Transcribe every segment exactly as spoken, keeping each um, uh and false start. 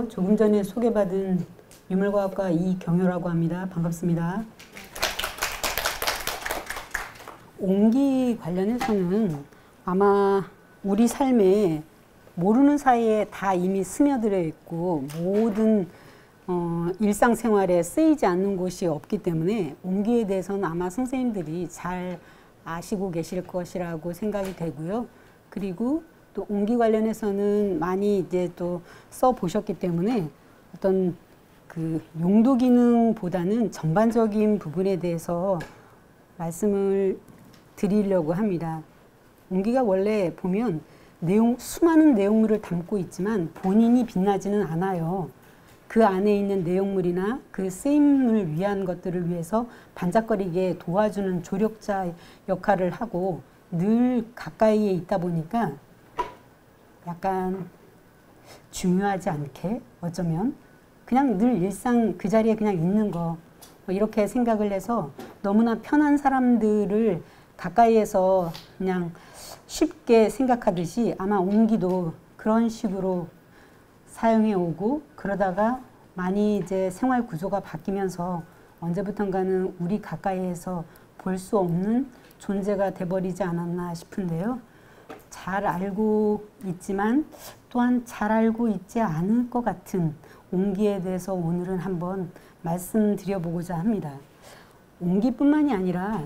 안녕하세요. 조금 전에 소개받은 유물과학과 이경효라고 합니다. 반갑습니다. 옹기 관련해서는 아마 우리 삶에 모르는 사이에 다 이미 스며들어 있고 모든 어, 일상생활에 쓰이지 않는 곳이 없기 때문에 옹기에 대해서는 아마 선생님들이 잘 아시고 계실 것이라고 생각이 되고요. 그리고 또 옹기 관련해서는 많이 이제 또 써보셨기 때문에 어떤 그 용도 기능보다는 전반적인 부분에 대해서 말씀을 드리려고 합니다. 옹기가 원래 보면 내용, 수많은 내용물을 담고 있지만 본인이 빛나지는 않아요. 그 안에 있는 내용물이나 그 쓰임을 위한 것들을 위해서 반짝거리게 도와주는 조력자 역할을 하고 늘 가까이에 있다 보니까 약간 중요하지 않게 어쩌면 그냥 늘 일상 그 자리에 그냥 있는 거 이렇게 생각을 해서 너무나 편한 사람들을 가까이에서 그냥 쉽게 생각하듯이 아마 옹기도 그런 식으로 사용해 오고 그러다가 많이 이제 생활 구조가 바뀌면서 언제부턴가는 우리 가까이에서 볼 수 없는 존재가 돼버리지 않았나 싶은데요. 잘 알고 있지만 또한 잘 알고 있지 않을 것 같은 옹기에 대해서 오늘은 한번 말씀드려보고자 합니다. 옹기뿐만이 아니라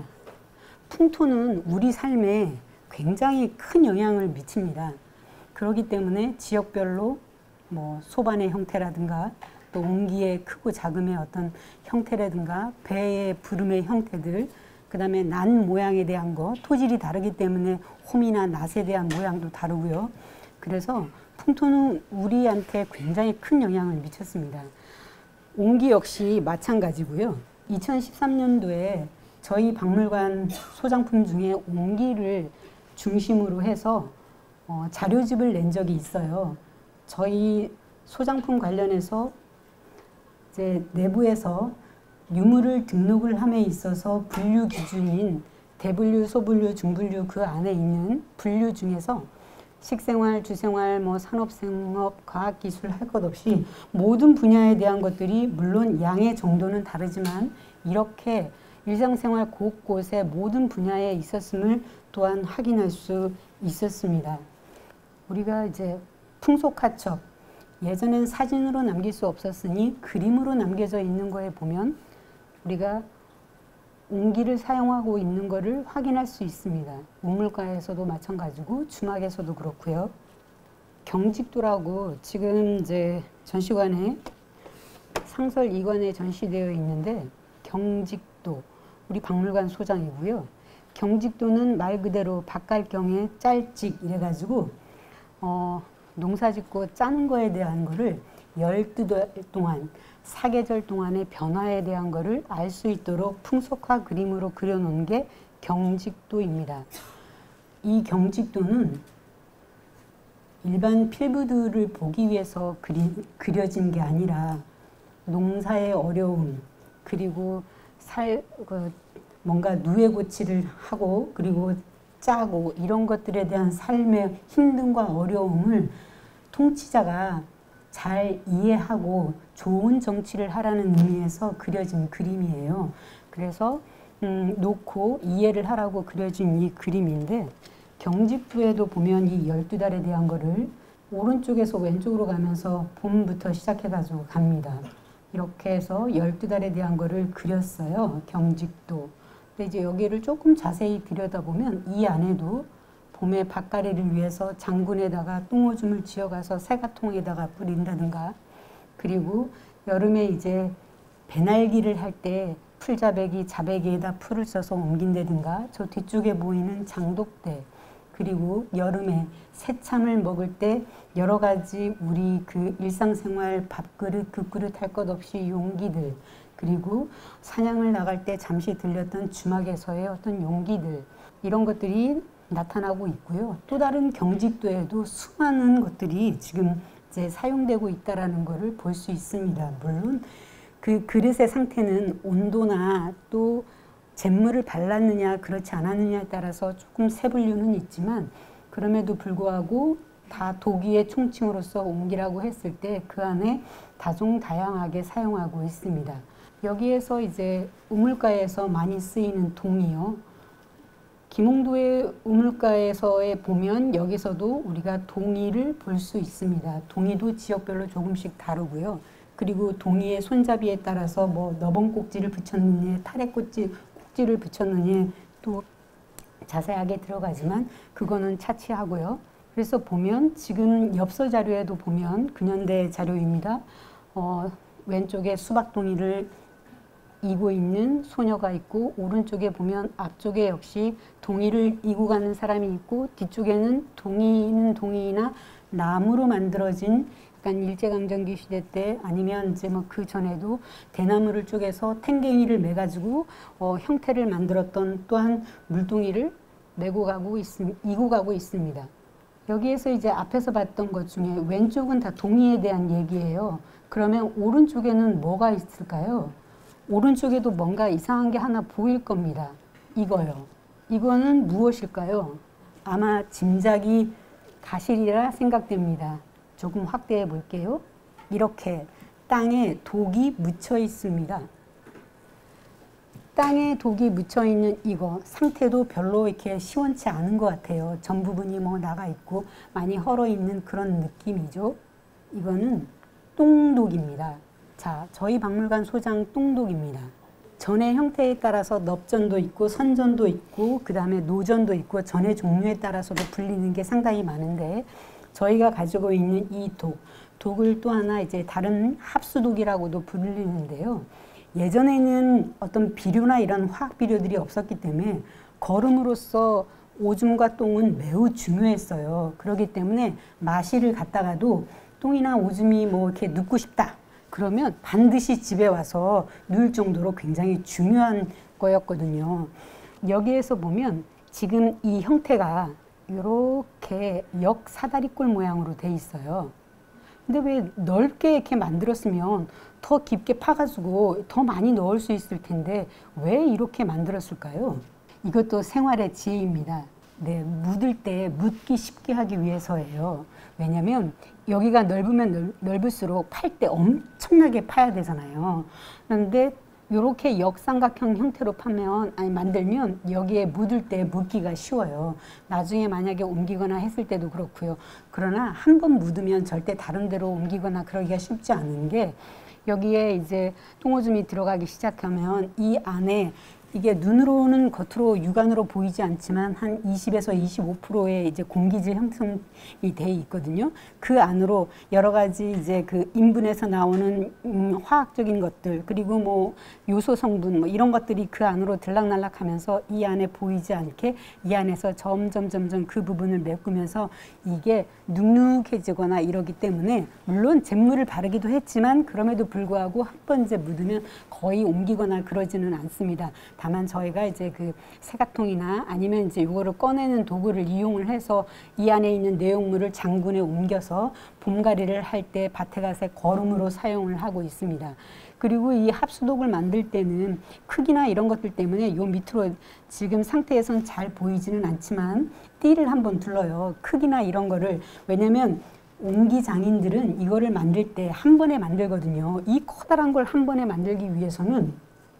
풍토는 우리 삶에 굉장히 큰 영향을 미칩니다. 그렇기 때문에 지역별로 뭐 소반의 형태라든가 또 옹기의 크고 작음의 어떤 형태라든가 배의 부름의 형태들, 그 다음에 난 모양에 대한 거, 토질이 다르기 때문에 홈이나 낫에 대한 모양도 다르고요. 그래서 풍토는 우리한테 굉장히 큰 영향을 미쳤습니다. 옹기 역시 마찬가지고요. 이천십삼 년도에 저희 박물관 소장품 중에 옹기를 중심으로 해서 어, 자료집을 낸 적이 있어요. 저희 소장품 관련해서 이제 내부에서 유물을 등록을 함에 있어서 분류 기준인 대분류, 소분류, 중분류 그 안에 있는 분류 중에서 식생활, 주생활, 뭐 산업생업, 과학기술 할 것 없이 모든 분야에 대한 것들이 물론 양의 정도는 다르지만 이렇게 일상생활 곳곳에 모든 분야에 있었음을 또한 확인할 수 있었습니다. 우리가 이제 풍속화첩, 예전엔 사진으로 남길 수 없었으니 그림으로 남겨져 있는 거에 보면 우리가 옹기를 사용하고 있는 것을 확인할 수 있습니다. 우물가에서도 마찬가지고 주막에서도 그렇고요. 경직도라고 지금 이제 전시관에 상설 이 관에 전시되어 있는데 경직도, 우리 박물관 소장이고요. 경직도는 말 그대로 밭갈경의 짤찍 이래가지고 어, 농사 짓고 짜는 거에 대한 거를 열두 달 동안 사계절 동안의 변화에 대한 거를 알 수 있도록 풍속화 그림으로 그려놓은 게 경직도입니다. 이 경직도는 일반 필부들을 보기 위해서 그리, 그려진 게 아니라 농사의 어려움, 그리고 살, 그 뭔가 누에고치를 하고 그리고 짜고 이런 것들에 대한 삶의 힘듦과 어려움을 통치자가 잘 이해하고 좋은 정치를 하라는 의미에서 그려진 그림이에요. 그래서 음, 놓고 이해를 하라고 그려진 이 그림인데 경직도에도 보면 이 열두 달에 대한 거를 오른쪽에서 왼쪽으로 가면서 봄부터 시작해가지고 갑니다. 이렇게 해서 열두 달에 대한 거를 그렸어요. 경직도. 근데 이제 여기를 조금 자세히 들여다보면 이 안에도 봄에 밭가리를 위해서 장군에다가 똥오줌을 지어가서 새가통에다가 뿌린다든가, 그리고 여름에 이제 배날기를 할 때 풀자배기, 자배기에다 풀을 써서 옮긴다든가, 저 뒤쪽에 보이는 장독대, 그리고 여름에 새참을 먹을 때 여러 가지 우리 그 일상생활 밥그릇, 국그릇 할 것 없이 용기들, 그리고 사냥을 나갈 때 잠시 들렸던 주막에서의 어떤 용기들, 이런 것들이 나타나고 있고요. 또 다른 경직도에도 수많은 것들이 지금 이제 사용되고 있다라는 것을 볼 수 있습니다. 물론 그 그릇의 상태는 온도나 또 잿물을 발랐느냐 그렇지 않았느냐에 따라서 조금 세분류는 있지만 그럼에도 불구하고 다 도기의 총칭으로서 옹기라고 했을 때 그 안에 다종다양하게 사용하고 있습니다. 여기에서 이제 우물가에서 많이 쓰이는 동이요. 김홍도의 우물가에서에 보면 여기서도 우리가 동이를 볼 수 있습니다. 동이도 지역별로 조금씩 다르고요. 그리고 동이의 손잡이에 따라서 뭐 너번 꼭지를 붙였느냐, 타래 꼭지, 꼭지를 붙였느냐 또 자세하게 들어가지만 그거는 차치하고요. 그래서 보면 지금 엽서 자료에도 보면 근현대 자료입니다. 어, 왼쪽에 수박동이를 이고 있는 소녀가 있고 오른쪽에 보면 앞쪽에 역시 동이를 이고 가는 사람이 있고 뒤쪽에는 동이는 동이나 나무로 만들어진 약간 일제강점기 시대 때 아니면 이제 뭐 그 전에도 대나무를 쪼개서 탱갱이를 매가지고 어, 형태를 만들었던 또한 물동이를 메고 가고 있, 이고 가고 있습니다. 여기에서 이제 앞에서 봤던 것 중에 왼쪽은 다 동이에 대한 얘기예요. 그러면 오른쪽에는 뭐가 있을까요? 오른쪽에도 뭔가 이상한 게 하나 보일 겁니다. 이거요. 이거는 무엇일까요? 아마 짐작이 가실이라 생각됩니다. 조금 확대해 볼게요. 이렇게 땅에 독이 묻혀 있습니다. 땅에 독이 묻혀 있는 이거 상태도 별로 이렇게 시원치 않은 것 같아요. 전 부분이 뭐 나가 있고 많이 헐어 있는 그런 느낌이죠. 이거는 똥독입니다. 자, 저희 박물관 소장 똥독입니다. 전의 형태에 따라서 넙전도 있고 선전도 있고 그 다음에 노전도 있고 전의 종류에 따라서도 불리는 게 상당히 많은데 저희가 가지고 있는 이 독, 독을 또 하나 이제 다른 합수독이라고도 불리는데요. 예전에는 어떤 비료나 이런 화학 비료들이 없었기 때문에 거름으로써 오줌과 똥은 매우 중요했어요. 그렇기 때문에 마실을 갔다가도 똥이나 오줌이 뭐 이렇게 눕고 싶다. 그러면 반드시 집에 와서 누울 정도로 굉장히 중요한 거였거든요. 여기에서 보면 지금 이 형태가 이렇게 역사다리꼴 모양으로 돼 있어요. 근데 왜 넓게 이렇게 만들었으면 더 깊게 파가지고 더 많이 넣을 수 있을 텐데 왜 이렇게 만들었을까요? 이것도 생활의 지혜입니다. 네, 묻을 때 묻기 쉽게 하기 위해서예요. 왜냐면 여기가 넓으면 넓, 넓을수록 팔 때 엄청나게 파야 되잖아요. 그런데 이렇게 역삼각형 형태로 파면 아니 만들면 여기에 묻을 때 묻기가 쉬워요. 나중에 만약에 옮기거나 했을 때도 그렇고요. 그러나 한 번 묻으면 절대 다른 데로 옮기거나 그러기가 쉽지 않은 게 여기에 이제 똥오줌이 들어가기 시작하면 이 안에 이게 눈으로는 겉으로 육안으로 보이지 않지만 한 이십에서 이십오 퍼센트의 이제 공기질 형성이 돼 있거든요. 그 안으로 여러 가지 이제 그 인분에서 나오는 음, 화학적인 것들 그리고 뭐 요소 성분 뭐 이런 것들이 그 안으로 들락날락하면서 이 안에 보이지 않게 이 안에서 점점 점점 그 부분을 메꾸면서 이게 눅눅해지거나 이러기 때문에 물론 잿물을 바르기도 했지만 그럼에도 불구하고 한 번 이제 묻으면 거의 옮기거나 그러지는 않습니다. 다만 저희가 이제 그 세각통이나 아니면 이제 이거를 꺼내는 도구를 이용을 해서 이 안에 있는 내용물을 장군에 옮겨서 봄가리를 할 때 밭에 가서 거름으로 사용을 하고 있습니다. 그리고 이 합수독을 만들 때는 크기나 이런 것들 때문에 요 밑으로 지금 상태에선 잘 보이지는 않지만 띠를 한번 둘러요. 크기나 이런 거를. 왜냐면 옹기 장인들은 이거를 만들 때 한 번에 만들거든요. 이 커다란 걸 한 번에 만들기 위해서는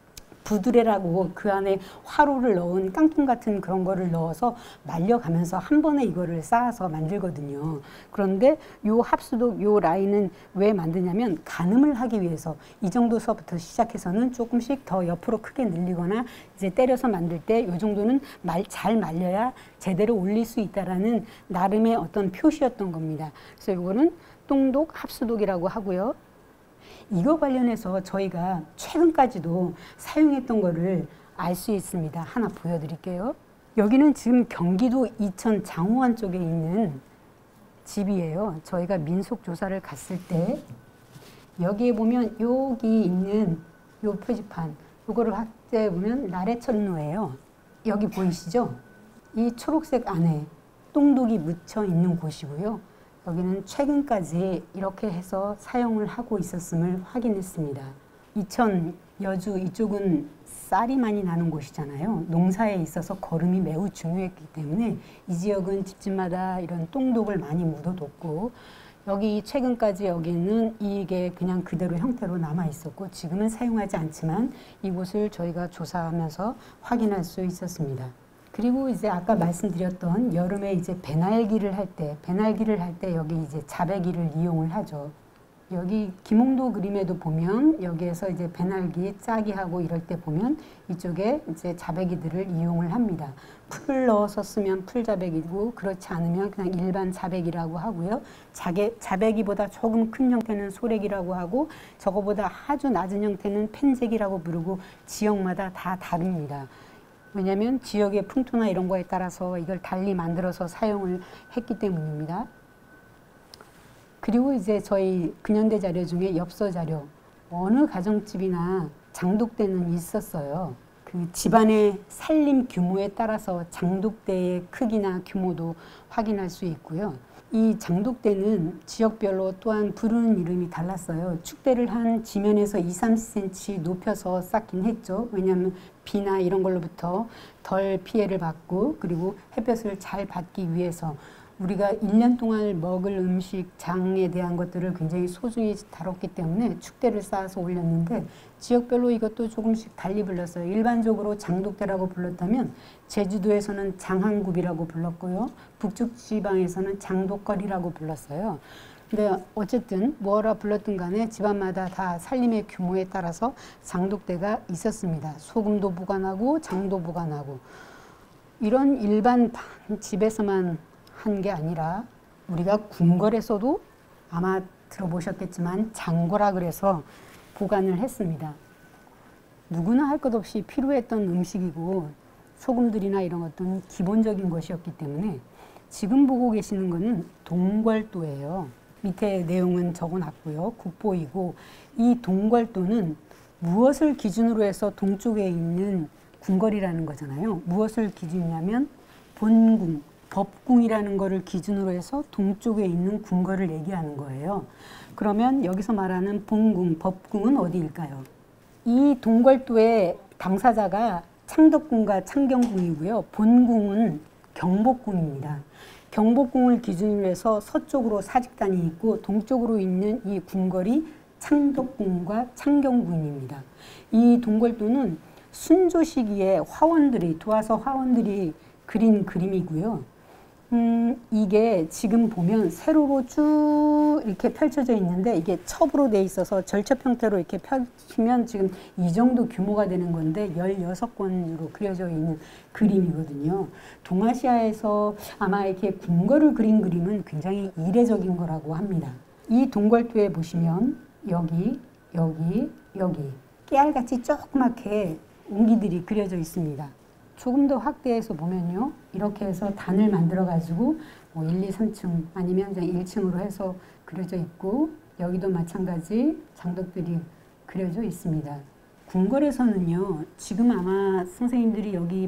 부드레라고 그 안에 화로를 넣은 깡통 같은 그런 거를 넣어서 말려가면서 한 번에 이거를 쌓아서 만들거든요. 그런데 요 합수독 요 라인은 왜 만드냐면 가늠을 하기 위해서 이 정도서부터 시작해서는 조금씩 더 옆으로 크게 늘리거나 이제 때려서 만들 때 요 정도는 말, 잘 말려야 제대로 올릴 수 있다라는 나름의 어떤 표시였던 겁니다. 그래서 요거는 똥독 합수독이라고 하고요. 이거 관련해서 저희가 최근까지도 사용했던 거를 알 수 있습니다. 하나 보여드릴게요. 여기는 지금 경기도 이천 장호환 쪽에 있는 집이에요. 저희가 민속 조사를 갔을 때 여기에 보면 여기 있는 요 표지판 요거를 확대해 보면 나래천로예요. 여기 보이시죠? 이 초록색 안에 똥독이 묻혀 있는 곳이고요. 여기는 최근까지 이렇게 해서 사용을 하고 있었음을 확인했습니다. 이천, 여주 이쪽은 쌀이 많이 나는 곳이잖아요. 농사에 있어서 거름이 매우 중요했기 때문에 이 지역은 집집마다 이런 똥독을 많이 묻어뒀고, 여기 최근까지 여기는 이게 그냥 그대로 형태로 남아 있었고 지금은 사용하지 않지만 이곳을 저희가 조사하면서 확인할 수 있었습니다. 그리고 이제 아까 말씀드렸던 여름에 이제 배날기를 할 때, 배날기를 할 때 여기 이제 자배기를 이용을 하죠. 여기 김홍도 그림에도 보면 여기에서 이제 배날기 짜기 하고 이럴 때 보면 이쪽에 이제 자배기들을 이용을 합니다. 풀을 넣어서 쓰면 풀자배기고 그렇지 않으면 그냥 일반 자배기라고 하고요. 자개, 자배기보다 조금 큰 형태는 소래기라고 하고 저거보다 아주 낮은 형태는 펜재기라고 부르고 지역마다 다 다릅니다. 왜냐하면 지역의 풍토나 이런 거에 따라서 이걸 달리 만들어서 사용을 했기 때문입니다. 그리고 이제 저희 근현대 자료 중에 엽서 자료, 어느 가정집이나 장독대는 있었어요. 그 집안의 살림 규모에 따라서 장독대의 크기나 규모도 확인할 수 있고요. 이 장독대는 지역별로 또한 부르는 이름이 달랐어요. 축대를 한 지면에서 이, 삼 센티미터 높여서 쌓긴 했죠. 왜냐하면 비나 이런 걸로부터 덜 피해를 받고 그리고 햇볕을 잘 받기 위해서 우리가 일 년 동안 먹을 음식, 장에 대한 것들을 굉장히 소중히 다뤘기 때문에 축대를 쌓아서 올렸는데 지역별로 이것도 조금씩 달리 불렀어요. 일반적으로 장독대라고 불렀다면 제주도에서는 장항굽이라고 불렀고요. 북쪽 지방에서는 장독거리라고 불렀어요. 근데 어쨌든 뭐라 불렀든 간에 집안마다 다 살림의 규모에 따라서 장독대가 있었습니다. 소금도 보관하고 장도 보관하고. 이런 일반 집에서만 한 게 아니라 우리가 궁궐에서도 아마 들어보셨겠지만 장고라 그래서 보관을 했습니다. 누구나 할 것 없이 필요했던 음식이고 소금들이나 이런 것들은 기본적인 것이었기 때문에 지금 보고 계시는 것은 동궐도예요. 밑에 내용은 적어놨고요. 국보이고 이 동궐도는 무엇을 기준으로 해서 동쪽에 있는 궁궐이라는 거잖아요. 무엇을 기준이냐면 본궁, 법궁이라는 거를 기준으로 해서 동쪽에 있는 궁궐을 얘기하는 거예요. 그러면 여기서 말하는 본궁, 법궁은 어디일까요? 이 동궐도의 당사자가 창덕궁과 창경궁이고요. 본궁은 경복궁입니다. 경복궁을 기준으로 해서 서쪽으로 사직단이 있고 동쪽으로 있는 이 궁궐이 창덕궁과 창경궁입니다. 이 동궐도는 순조 시기에 화원들이, 도화서 화원들이 그린 그림이고요. 음, 이게 지금 보면 세로로 쭉 이렇게 펼쳐져 있는데 이게 첩으로 돼 있어서 절첩 형태로 이렇게 펼치면 지금 이 정도 규모가 되는 건데 열여섯 권으로 그려져 있는 그림이거든요. 동아시아에서 아마 이렇게 궁궐을 그린 그림은 굉장히 이례적인 거라고 합니다. 이 동궐도에 보시면 여기, 여기, 여기 깨알같이 조그맣게 옹기들이 그려져 있습니다. 조금 더 확대해서 보면요. 이렇게 해서 단을 만들어 가지고 뭐 일, 이, 삼 층 아니면 그냥 일 층으로 해서 그려져 있고 여기도 마찬가지 장독들이 그려져 있습니다. 궁궐에서는요. 지금 아마 선생님들이 여기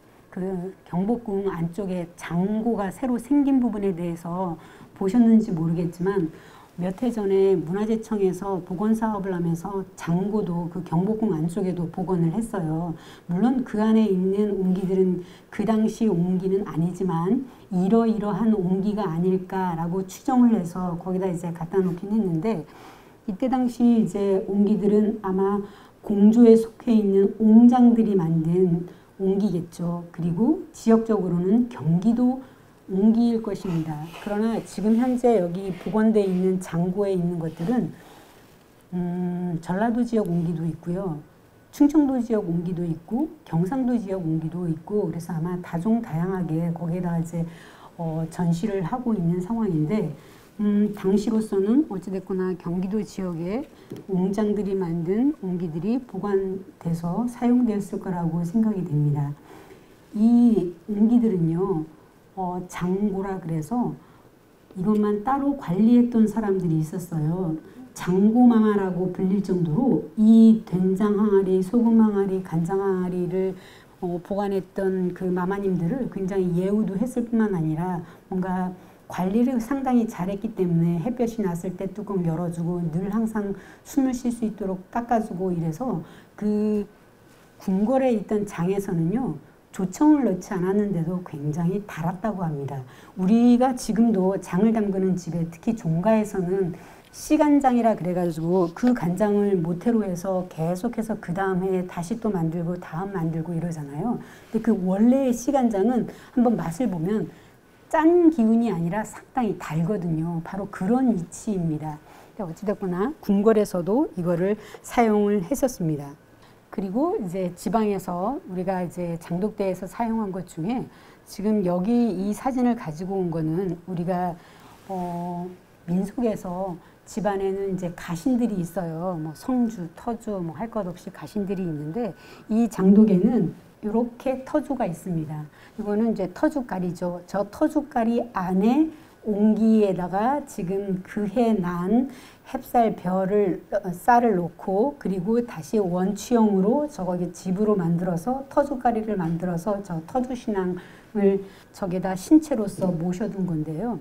그 경복궁 안쪽에 장고가 새로 생긴 부분에 대해서 보셨는지 모르겠지만 몇 해 전에 문화재청에서 복원 사업을 하면서 장고도 그 경복궁 안쪽에도 복원을 했어요. 물론 그 안에 있는 옹기들은 그 당시 옹기는 아니지만 이러이러한 옹기가 아닐까라고 추정을 해서 거기다 이제 갖다 놓긴 했는데 이때 당시 이제 옹기들은 아마 공주에 속해 있는 옹장들이 만든 옹기겠죠. 그리고 지역적으로는 경기도 옹기일 것입니다. 그러나 지금 현재 여기 복원되어 있는 장고에 있는 것들은 음, 전라도 지역 옹기도 있고요. 충청도 지역 옹기도 있고 경상도 지역 옹기도 있고 그래서 아마 다종다양하게 거기에다 이제 어, 전시를 하고 있는 상황인데 음, 당시로서는 어찌됐거나 경기도 지역에 옹장들이 만든 옹기들이 보관돼서 사용되었을 거라고 생각이 됩니다. 이 옹기들은요. 어, 장고라 그래서 이것만 따로 관리했던 사람들이 있었어요. 장고마마라고 불릴 정도로 이 된장 항아리, 소금 항아리, 간장 항아리를 어, 보관했던 그 마마님들을 굉장히 예우도 했을 뿐만 아니라 뭔가 관리를 상당히 잘했기 때문에 햇볕이 났을 때 뚜껑 열어주고 늘 항상 숨을 쉴 수 있도록 닦아주고 이래서 그 궁궐에 있던 장에서는요, 조청을 넣지 않았는데도 굉장히 달았다고 합니다. 우리가 지금도 장을 담그는 집에, 특히 종가에서는 씨간장이라 그래가지고 그 간장을 모태로 해서 계속해서 그 다음 해에 다시 또 만들고 다음 만들고 이러잖아요. 근데 그 원래의 씨간장은 한번 맛을 보면 짠 기운이 아니라 상당히 달거든요. 바로 그런 이치입니다. 어찌됐거나 궁궐에서도 이거를 사용을 했었습니다. 그리고 이제 지방에서 우리가 이제 장독대에서 사용한 것 중에 지금 여기 이 사진을 가지고 온 거는 우리가 어 민속에서 집안에는 이제 가신들이 있어요. 뭐 성주, 터주 뭐 할 것 없이 가신들이 있는데 이 장독에는 이렇게 터주가 있습니다. 이거는 이제 터주깔이죠. 저 터주깔이 안에 옹기에다가 지금 그해 난 햅쌀 벼를 쌀을 놓고 그리고 다시 원추형으로 저거기 집으로 만들어서 터주가리를 만들어서 저 터주신앙을 저기다 신체로서 모셔둔 건데요.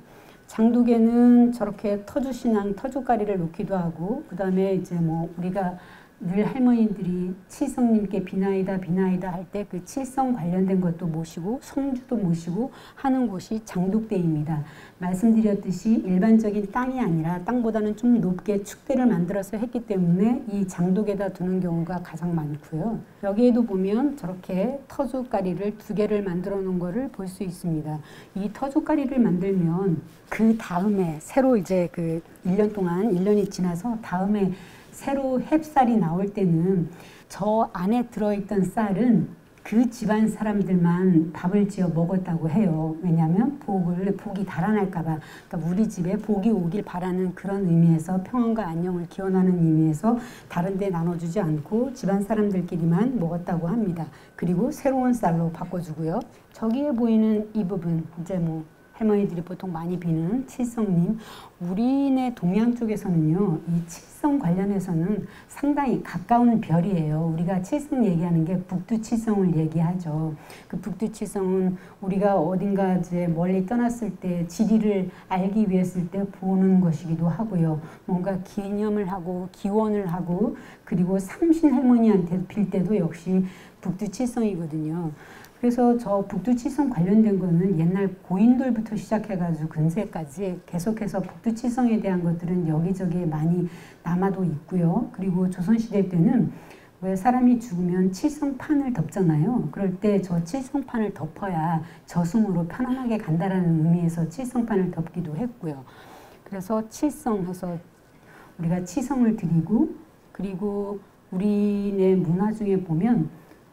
장독에는 저렇게 터주신앙, 터주가리를 놓기도 하고 그 다음에 이제 뭐 우리가 늘 할머니들이 칠성님께 비나이다 비나이다 할 때 그 칠성 관련된 것도 모시고 성주도 모시고 하는 곳이 장독대입니다. 말씀드렸듯이 일반적인 땅이 아니라 땅보다는 좀 높게 축대를 만들어서 했기 때문에 이 장독에다 두는 경우가 가장 많고요. 여기에도 보면 저렇게 터주가리를 두 개를 만들어 놓은 거를 볼 수 있습니다. 이 터주가리를 만들면 그 다음에 새로 이제 그 일 년 동안 일 년이 지나서 다음에 새로 햅쌀이 나올 때는 저 안에 들어있던 쌀은 그 집안 사람들만 밥을 지어 먹었다고 해요. 왜냐하면 복을, 복이 달아날까봐. 그러니까 우리 집에 복이 오길 바라는 그런 의미에서 평안과 안녕을 기원하는 의미에서 다른 데 나눠주지 않고 집안 사람들끼리만 먹었다고 합니다. 그리고 새로운 쌀로 바꿔주고요. 저기에 보이는 이 부분, 이제 뭐 할머니들이 보통 많이 비는 칠성님, 우리네 동양 쪽에서는요, 이 칠성 관련해서는 상당히 가까운 별이에요. 우리가 칠성 얘기하는 게 북두칠성을 얘기하죠. 그 북두칠성은 우리가 어딘가 이제 멀리 떠났을 때 지리를 알기 위했을 때 보는 것이기도 하고요. 뭔가 기념을 하고 기원을 하고 그리고 삼신 할머니한테 빌 때도 역시 북두칠성이거든요. 그래서 저 북두칠성 관련된 거는 옛날 고인돌부터 시작해가지고 근세까지 계속해서 북두칠성에 대한 것들은 여기저기 많이 남아도 있고요. 그리고 조선시대 때는 왜 사람이 죽으면 칠성판을 덮잖아요. 그럴 때 저 칠성판을 덮어야 저승으로 편안하게 간다라는 의미에서 칠성판을 덮기도 했고요. 그래서 칠성해서 우리가 치성을 드리고 그리고 우리네 문화 중에 보면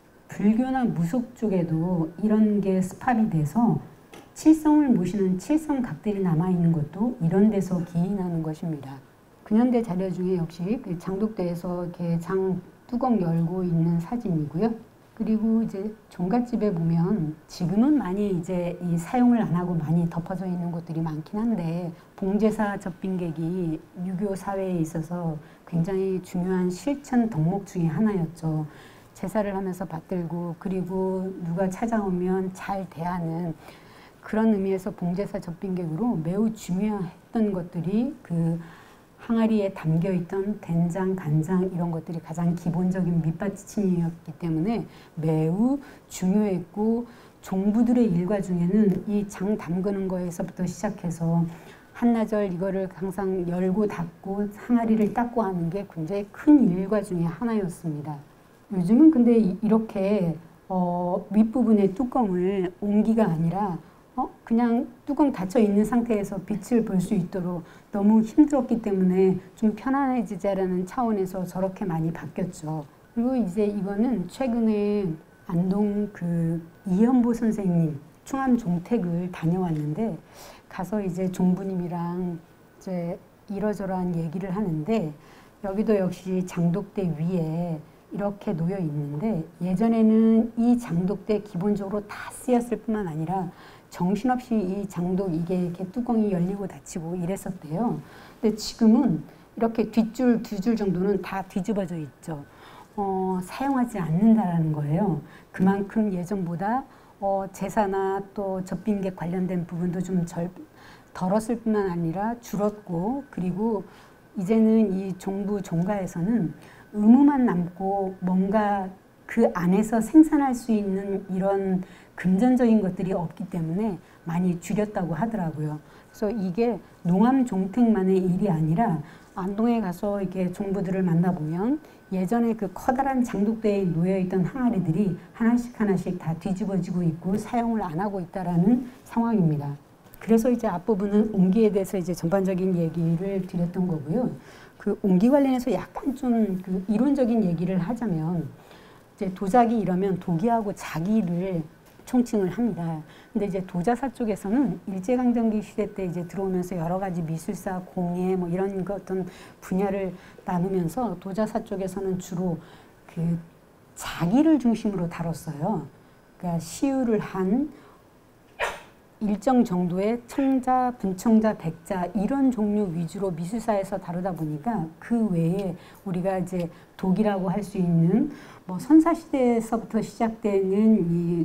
불교나 무속 쪽에도 이런 게 스팝이 돼서 칠성을 모시는 칠성각들이 남아있는 것도 이런 데서 기인하는 것입니다. 근현대 자료 중에 역시 그 장독대에서 이렇게 장 뚜껑 열고 있는 사진이고요. 그리고 이제 종갓집에 보면 지금은 많이 이제 이 사용을 안 하고 많이 덮어져 있는 곳들이 많긴 한데 봉제사 접빈객이 유교 사회에 있어서 굉장히 중요한 실천 덕목 중에 하나였죠. 제사를 하면서 받들고 그리고 누가 찾아오면 잘 대하는 그런 의미에서 봉제사 접빈객으로 매우 중요했던 것들이 그 항아리에 담겨있던 된장, 간장 이런 것들이 가장 기본적인 밑받침이었기 때문에 매우 중요했고 종부들의 일과 중에는 이 장 담그는 거에서부터 시작해서 한나절 이거를 항상 열고 닫고 항아리를 닦고 하는 게 굉장히 큰 일과 중에 하나였습니다. 요즘은 근데 이렇게 어, 윗부분의 뚜껑을 옹기가 아니라 어? 그냥 뚜껑 닫혀 있는 상태에서 빛을 볼 수 있도록 너무 힘들었기 때문에 좀 편안해지자라는 차원에서 저렇게 많이 바뀌었죠. 그리고 이제 이거는 최근에 안동 그 이현보 선생님 충암 종택을 다녀왔는데 가서 이제 종부님이랑 이제 이러저러한 얘기를 하는데 여기도 역시 장독대 위에 이렇게 놓여 있는데 예전에는 이 장독대 기본적으로 다 쓰였을 뿐만 아니라 정신없이 이 장독 이게 이렇게 뚜껑이 열리고 닫히고 이랬었대요. 근데 지금은 이렇게 뒷줄 두 줄 정도는 다 뒤집어져 있죠. 어, 사용하지 않는다라는 거예요. 그만큼 예전보다 어, 제사나 또 접빈객 관련된 부분도 좀 절, 덜었을 뿐만 아니라 줄었고, 그리고 이제는 이 종부 종가에서는 의무만 남고 뭔가 그 안에서 생산할 수 있는 이런 금전적인 것들이 없기 때문에 많이 줄였다고 하더라고요. 그래서 이게 농암 종택만의 일이 아니라 안동에 가서 이렇게 종부들을 만나보면 예전에 그 커다란 장독대에 놓여있던 항아리들이 하나씩 하나씩 다 뒤집어지고 있고 사용을 안 하고 있다라는 상황입니다. 그래서 이제 앞부분은 옹기에 대해서 이제 전반적인 얘기를 드렸던 거고요. 그 옹기 관련해서 약간 좀 그 이론적인 얘기를 하자면, 이제 도자기 이러면 도기하고 자기를 총칭을 합니다. 근데 이제 도자사 쪽에서는 일제강점기 시대 때 이제 들어오면서 여러 가지 미술사, 공예 뭐 이런 것 어떤 분야를 나누면서 도자사 쪽에서는 주로 그 자기를 중심으로 다뤘어요. 그러니까 시유를 한 일정 정도의 청자, 분청자, 백자 이런 종류 위주로 미술사에서 다루다 보니까 그 외에 우리가 이제 독이라고 할 수 있는 뭐 선사시대에서부터 시작되는 이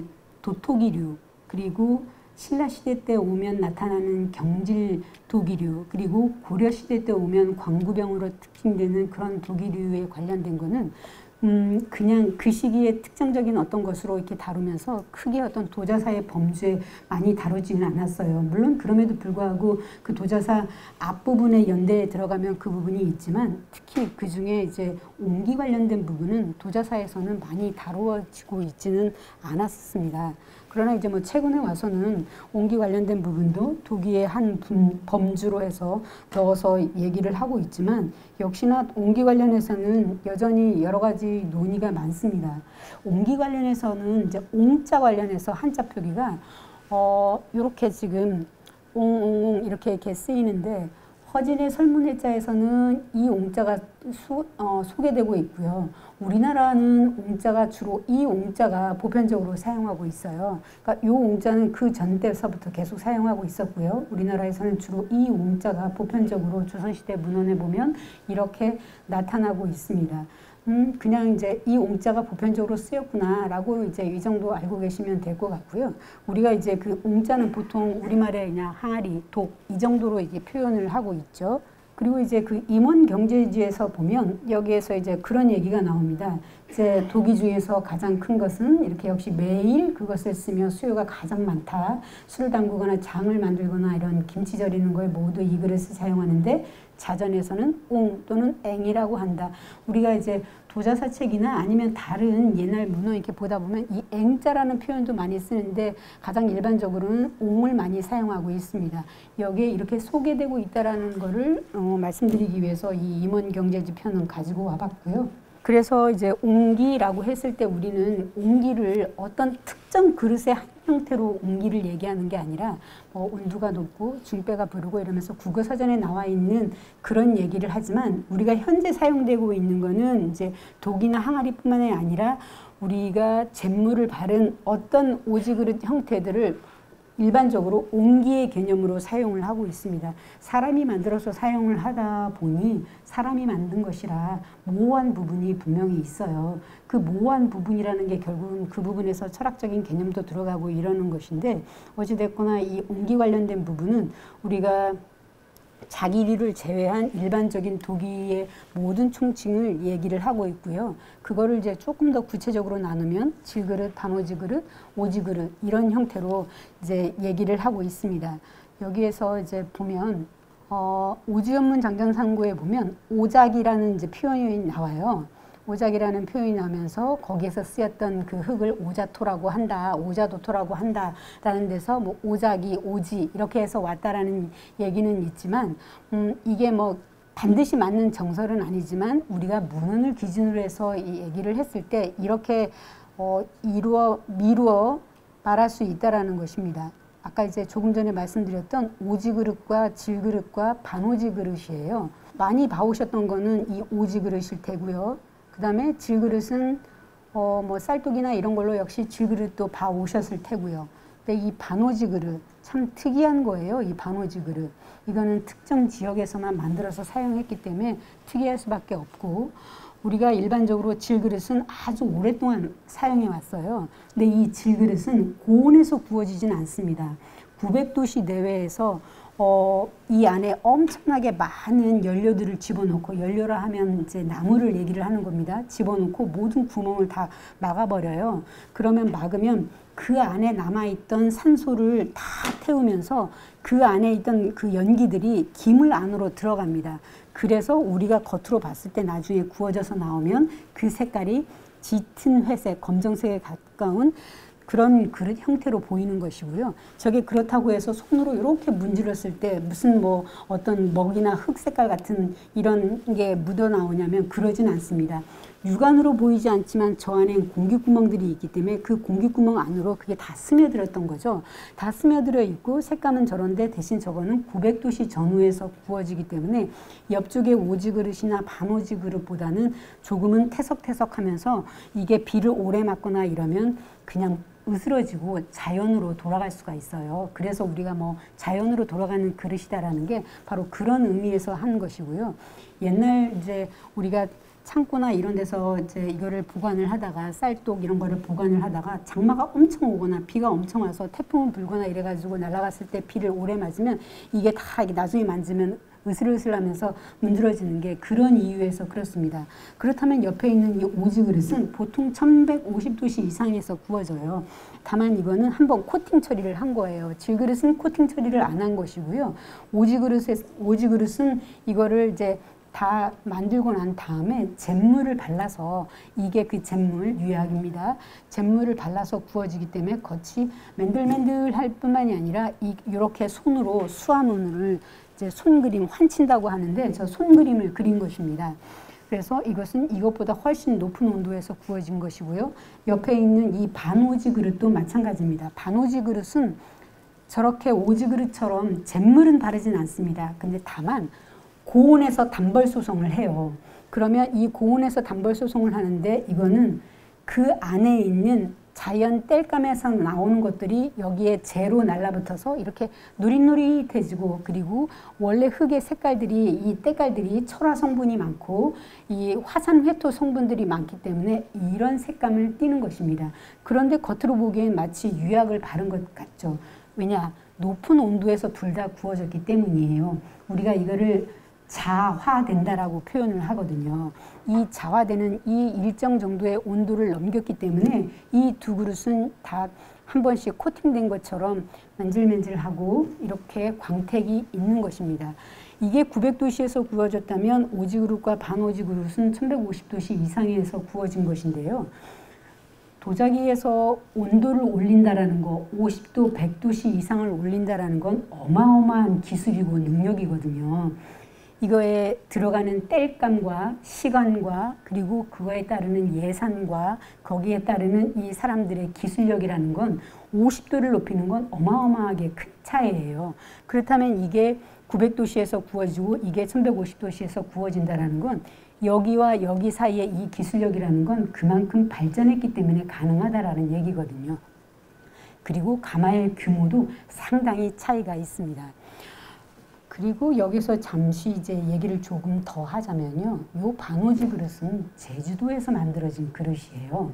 도토기류, 그리고 신라시대 때 오면 나타나는 경질 도기류, 그리고 고려시대 때 오면 광구병으로 특징되는 그런 도기류에 관련된 거는 음, 그냥 그 시기에 특정적인 어떤 것으로 이렇게 다루면서 크게 어떤 도자사의 범주에 많이 다루지는 않았어요. 물론 그럼에도 불구하고 그 도자사 앞부분의 연대에 들어가면 그 부분이 있지만, 특히 그 중에 이제 옹기 관련된 부분은 도자사에서는 많이 다루어지고 있지는 않았습니다. 그러나 이제 뭐 최근에 와서는 옹기 관련된 부분도 도기의 한 분, 범주로 해서 넣어서 얘기를 하고 있지만, 역시나 옹기 관련해서는 여전히 여러 가지 논의가 많습니다. 옹기 관련해서는 이제 옹자 관련해서 한자 표기가 어 이렇게 지금 옹옹옹 이렇게 이렇게 쓰이는데, 허진의 설문해자에서는 이 옹자가 수, 어, 소개되고 있고요. 우리나라는 옹자가 주로 이 옹자가 보편적으로 사용하고 있어요. 그러니까 이 옹자는 그 전 때서부터 계속 사용하고 있었고요. 우리나라에서는 주로 이 옹자가 보편적으로 조선시대 문헌에 보면 이렇게 나타나고 있습니다. 음, 그냥 이제 이 옹자가 보편적으로 쓰였구나라고 이제 이 정도 알고 계시면 될 것 같고요. 우리가 이제 그 옹자는 보통 우리말에 그냥 항아리, 독 이 정도로 이게 표현을 하고 있죠. 그리고 이제 그 임원 경제지에서 보면 여기에서 이제 그런 얘기가 나옵니다. 이제 도기 중에서 가장 큰 것은 이렇게 역시 매일 그것을 쓰며 수요가 가장 많다. 술을 담그거나 장을 만들거나 이런 김치 절이는 거에 모두 이 그릇을 사용하는데, 자전에서는 옹 또는 앵이라고 한다. 우리가 이제 도자사책이나 아니면 다른 옛날 문헌 이렇게 보다 보면 이 앵자라는 표현도 많이 쓰는데, 가장 일반적으로는 옹을 많이 사용하고 있습니다. 여기에 이렇게 소개되고 있다라는 거를 어, 말씀드리기 위해서 이 임원경제지 편은 가지고 와봤고요. 그래서 이제 옹기라고 했을 때 우리는 옹기를 어떤 특정 그릇의 한 형태로 옹기를 얘기하는 게 아니라 뭐 온도가 높고 중배가 부르고 이러면서 국어사전에 나와 있는 그런 얘기를 하지만, 우리가 현재 사용되고 있는 거는 이제 독이나 항아리뿐만이 아니라 우리가 잿물을 바른 어떤 오지그릇 형태들을 일반적으로 옹기의 개념으로 사용을 하고 있습니다. 사람이 만들어서 사용을 하다 보니 사람이 만든 것이라 모호한 부분이 분명히 있어요. 그 모호한 부분이라는 게 결국은 그 부분에서 철학적인 개념도 들어가고 이러는 것인데, 어찌됐거나 이 옹기 관련된 부분은 우리가 자기류를 제외한 일반적인 도기의 모든 총칭을 얘기를 하고 있고요. 그거를 이제 조금 더 구체적으로 나누면 질그릇, 반오지그릇, 오지그릇 이런 형태로 이제 얘기를 하고 있습니다. 여기에서 이제 보면 어, 오지연문 장전상고에 보면 오작이라는 이제 표현이 나와요. 오작이라는 표현이 나면서 거기에서 쓰였던 그 흙을 오자토라고 한다, 오자도토라고 한다라는 데서 뭐 오작이, 오지 이렇게 해서 왔다라는 얘기는 있지만, 음, 이게 뭐 반드시 맞는 정설은 아니지만 우리가 문헌을 기준으로 해서 이 얘기를 했을 때 이렇게 어, 이루어 미루어 말할 수 있다라는 것입니다. 아까 이제 조금 전에 말씀드렸던 오지그릇과 질그릇과 반오지그릇이에요. 많이 봐오셨던 거는 이 오지그릇일 테고요. 그 다음에 질그릇은 어 뭐 쌀독이나 이런 걸로 역시 질그릇도 봐 오셨을 테고요. 근데 이 반오지 그릇 참 특이한 거예요. 이 반오지 그릇 이거는 특정 지역에서만 만들어서 사용했기 때문에 특이할 수밖에 없고, 우리가 일반적으로 질그릇은 아주 오랫동안 사용해 왔어요. 근데 이 질그릇은 고온에서 구워지진 않습니다. 구백 도씨 내외에서 어, 이 안에 엄청나게 많은 연료들을 집어넣고, 연료라 하면 이제 나무를 얘기를 하는 겁니다. 집어넣고 모든 구멍을 다 막아버려요. 그러면 막으면 그 안에 남아있던 산소를 다 태우면서 그 안에 있던 그 연기들이 기물 안으로 들어갑니다. 그래서 우리가 겉으로 봤을 때 나중에 구워져서 나오면 그 색깔이 짙은 회색, 검정색에 가까운 그런 그릇 형태로 보이는 것이고요. 저게 그렇다고 해서 손으로 이렇게 문질렀을 때 무슨 뭐 어떤 먹이나 흙 색깔 같은 이런 게 묻어 나오냐면 그러진 않습니다. 육안으로 보이지 않지만 저 안에 공기구멍들이 있기 때문에 그 공기구멍 안으로 그게 다 스며들었던 거죠. 다 스며들어 있고 색감은 저런데 대신 저거는 구백 도씨 전후에서 구워지기 때문에 옆쪽의 오지 그릇이나 반오지 그릇보다는 조금은 태석태석하면서 이게 비를 오래 맞거나 이러면 그냥 으스러지고 자연으로 돌아갈 수가 있어요. 그래서 우리가 뭐 자연으로 돌아가는 그릇이다라는 게 바로 그런 의미에서 한 것이고요. 옛날 이제 우리가 창고나 이런 데서 이제 이거를 보관을 하다가 쌀독 이런 거를 보관을 하다가 장마가 엄청 오거나 비가 엄청 와서 태풍은 불거나 이래가지고 날아갔을 때 비를 오래 맞으면 이게 다 나중에 만지면 으슬으슬하면서 문드러지는 게 그런 이유에서 그렇습니다. 그렇다면 옆에 있는 이 오지 그릇은 보통 천백오십 도씨 이상에서 구워져요. 다만 이거는 한번 코팅 처리를 한 거예요. 질그릇은 코팅 처리를 안 한 것이고요. 오지 그릇에 오지 그릇은 이거를 이제 다 만들고 난 다음에 잿물을 발라서 이게 그 잿물 유약입니다. 잿물을 발라서 구워지기 때문에 겉이 맨들맨들할 뿐만이 아니라 이, 이렇게 손으로 수화문을 이제 손그림 환친다고 하는데 저 손그림을 그린 것입니다. 그래서 이것은 이것보다 훨씬 높은 온도에서 구워진 것이고요. 옆에 있는 이 반오지 그릇도 마찬가지입니다. 반오지 그릇은 저렇게 오지 그릇처럼 잿물은 바르진 않습니다. 근데 다만 고온에서 단벌 소송을 해요. 그러면 이 고온에서 단벌 소송을 하는데 이거는 그 안에 있는 자연 땔감에서 나오는 것들이 여기에 재로 날라붙어서 이렇게 누릿누릿해지고, 그리고 원래 흙의 색깔들이 이 때깔들이 철화 성분이 많고 이 화산 회토 성분들이 많기 때문에 이런 색감을 띠는 것입니다. 그런데 겉으로 보기엔 마치 유약을 바른 것 같죠. 왜냐? 높은 온도에서 둘 다 구워졌기 때문이에요. 우리가 이거를 자화된다라고 표현을 하거든요. 이 자화되는 이 일정 정도의 온도를 넘겼기 때문에 이 두 그릇은 다 한 번씩 코팅된 것처럼 만질만질하고 이렇게 광택이 있는 것입니다. 이게 구백 도씨에서 구워졌다면 오지 그릇과 반오지 그릇은 천백오십 도씨 이상에서 구워진 것인데요. 도자기에서 온도를 올린다라는 거, 오십 도, 백 도씨 이상을 올린다라는 건 어마어마한 기술이고 능력이거든요. 이거에 들어가는 땔감과 시간과 그리고 그거에 따르는 예산과 거기에 따르는 이 사람들의 기술력이라는 건 오십 도를 높이는 건 어마어마하게 큰 차이예요. 그렇다면 이게 구백 도씨에서 구워지고 이게 천백오십 도씨에서 구워진다는 건 여기와 여기 사이에 이 기술력이라는 건 그만큼 발전했기 때문에 가능하다라는 얘기거든요. 그리고 가마의 규모도 상당히 차이가 있습니다. 그리고 여기서 잠시 이제 얘기를 조금 더 하자면요. 요 반오지 그릇은 제주도에서 만들어진 그릇이에요.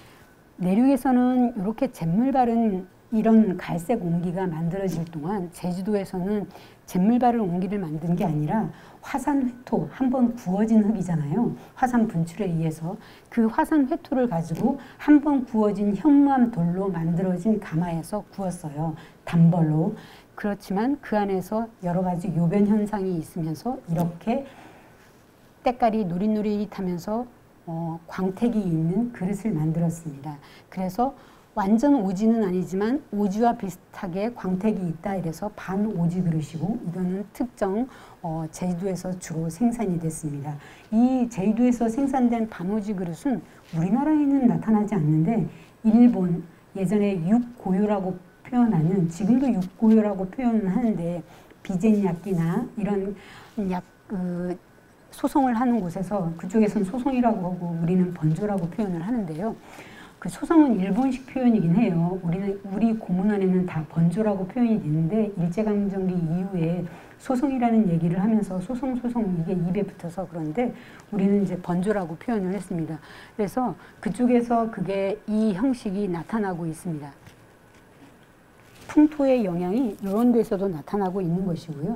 내륙에서는 이렇게 잿물 바른 이런 갈색 옹기가 만들어질 동안 제주도에서는 잿물 바른 옹기를 만든 게 아니라 화산 회토, 한번 구워진 흙이잖아요. 화산 분출에 의해서 그 화산 회토를 가지고 한번 구워진 현무암 돌로 만들어진 가마에서 구웠어요. 단벌로. 그렇지만 그 안에서 여러 가지 요변 현상이 있으면서 이렇게 때깔이 노릿노릿하면서 어, 광택이 있는 그릇을 만들었습니다. 그래서 완전 오지는 아니지만 오지와 비슷하게 광택이 있다 이래서 반오지 그릇이고, 이거는 특정 어, 제주도에서 주로 생산이 됐습니다. 이 제주도에서 생산된 반오지 그릇은 우리나라에는 나타나지 않는데 일본, 예전에 육고요라고 표현하는, 지금도 육고요라고 표현을 하는데 비젠야끼나 이런 약 그, 소송을 하는 곳에서 그쪽에서는 소송이라고 하고 우리는 번조라고 표현을 하는데요. 그 소송은 일본식 표현이긴 해요. 우리는 우리 고문안에는 다 번조라고 표현이 되는데 일제강점기 이후에 소송이라는 얘기를 하면서 소송 소송 이게 입에 붙어서 그런데 우리는 이제 번조라고 표현을 했습니다. 그래서 그쪽에서 그게 이 형식이 나타나고 있습니다. 풍토의 영향이 이런 데서도 나타나고 있는 것이고요.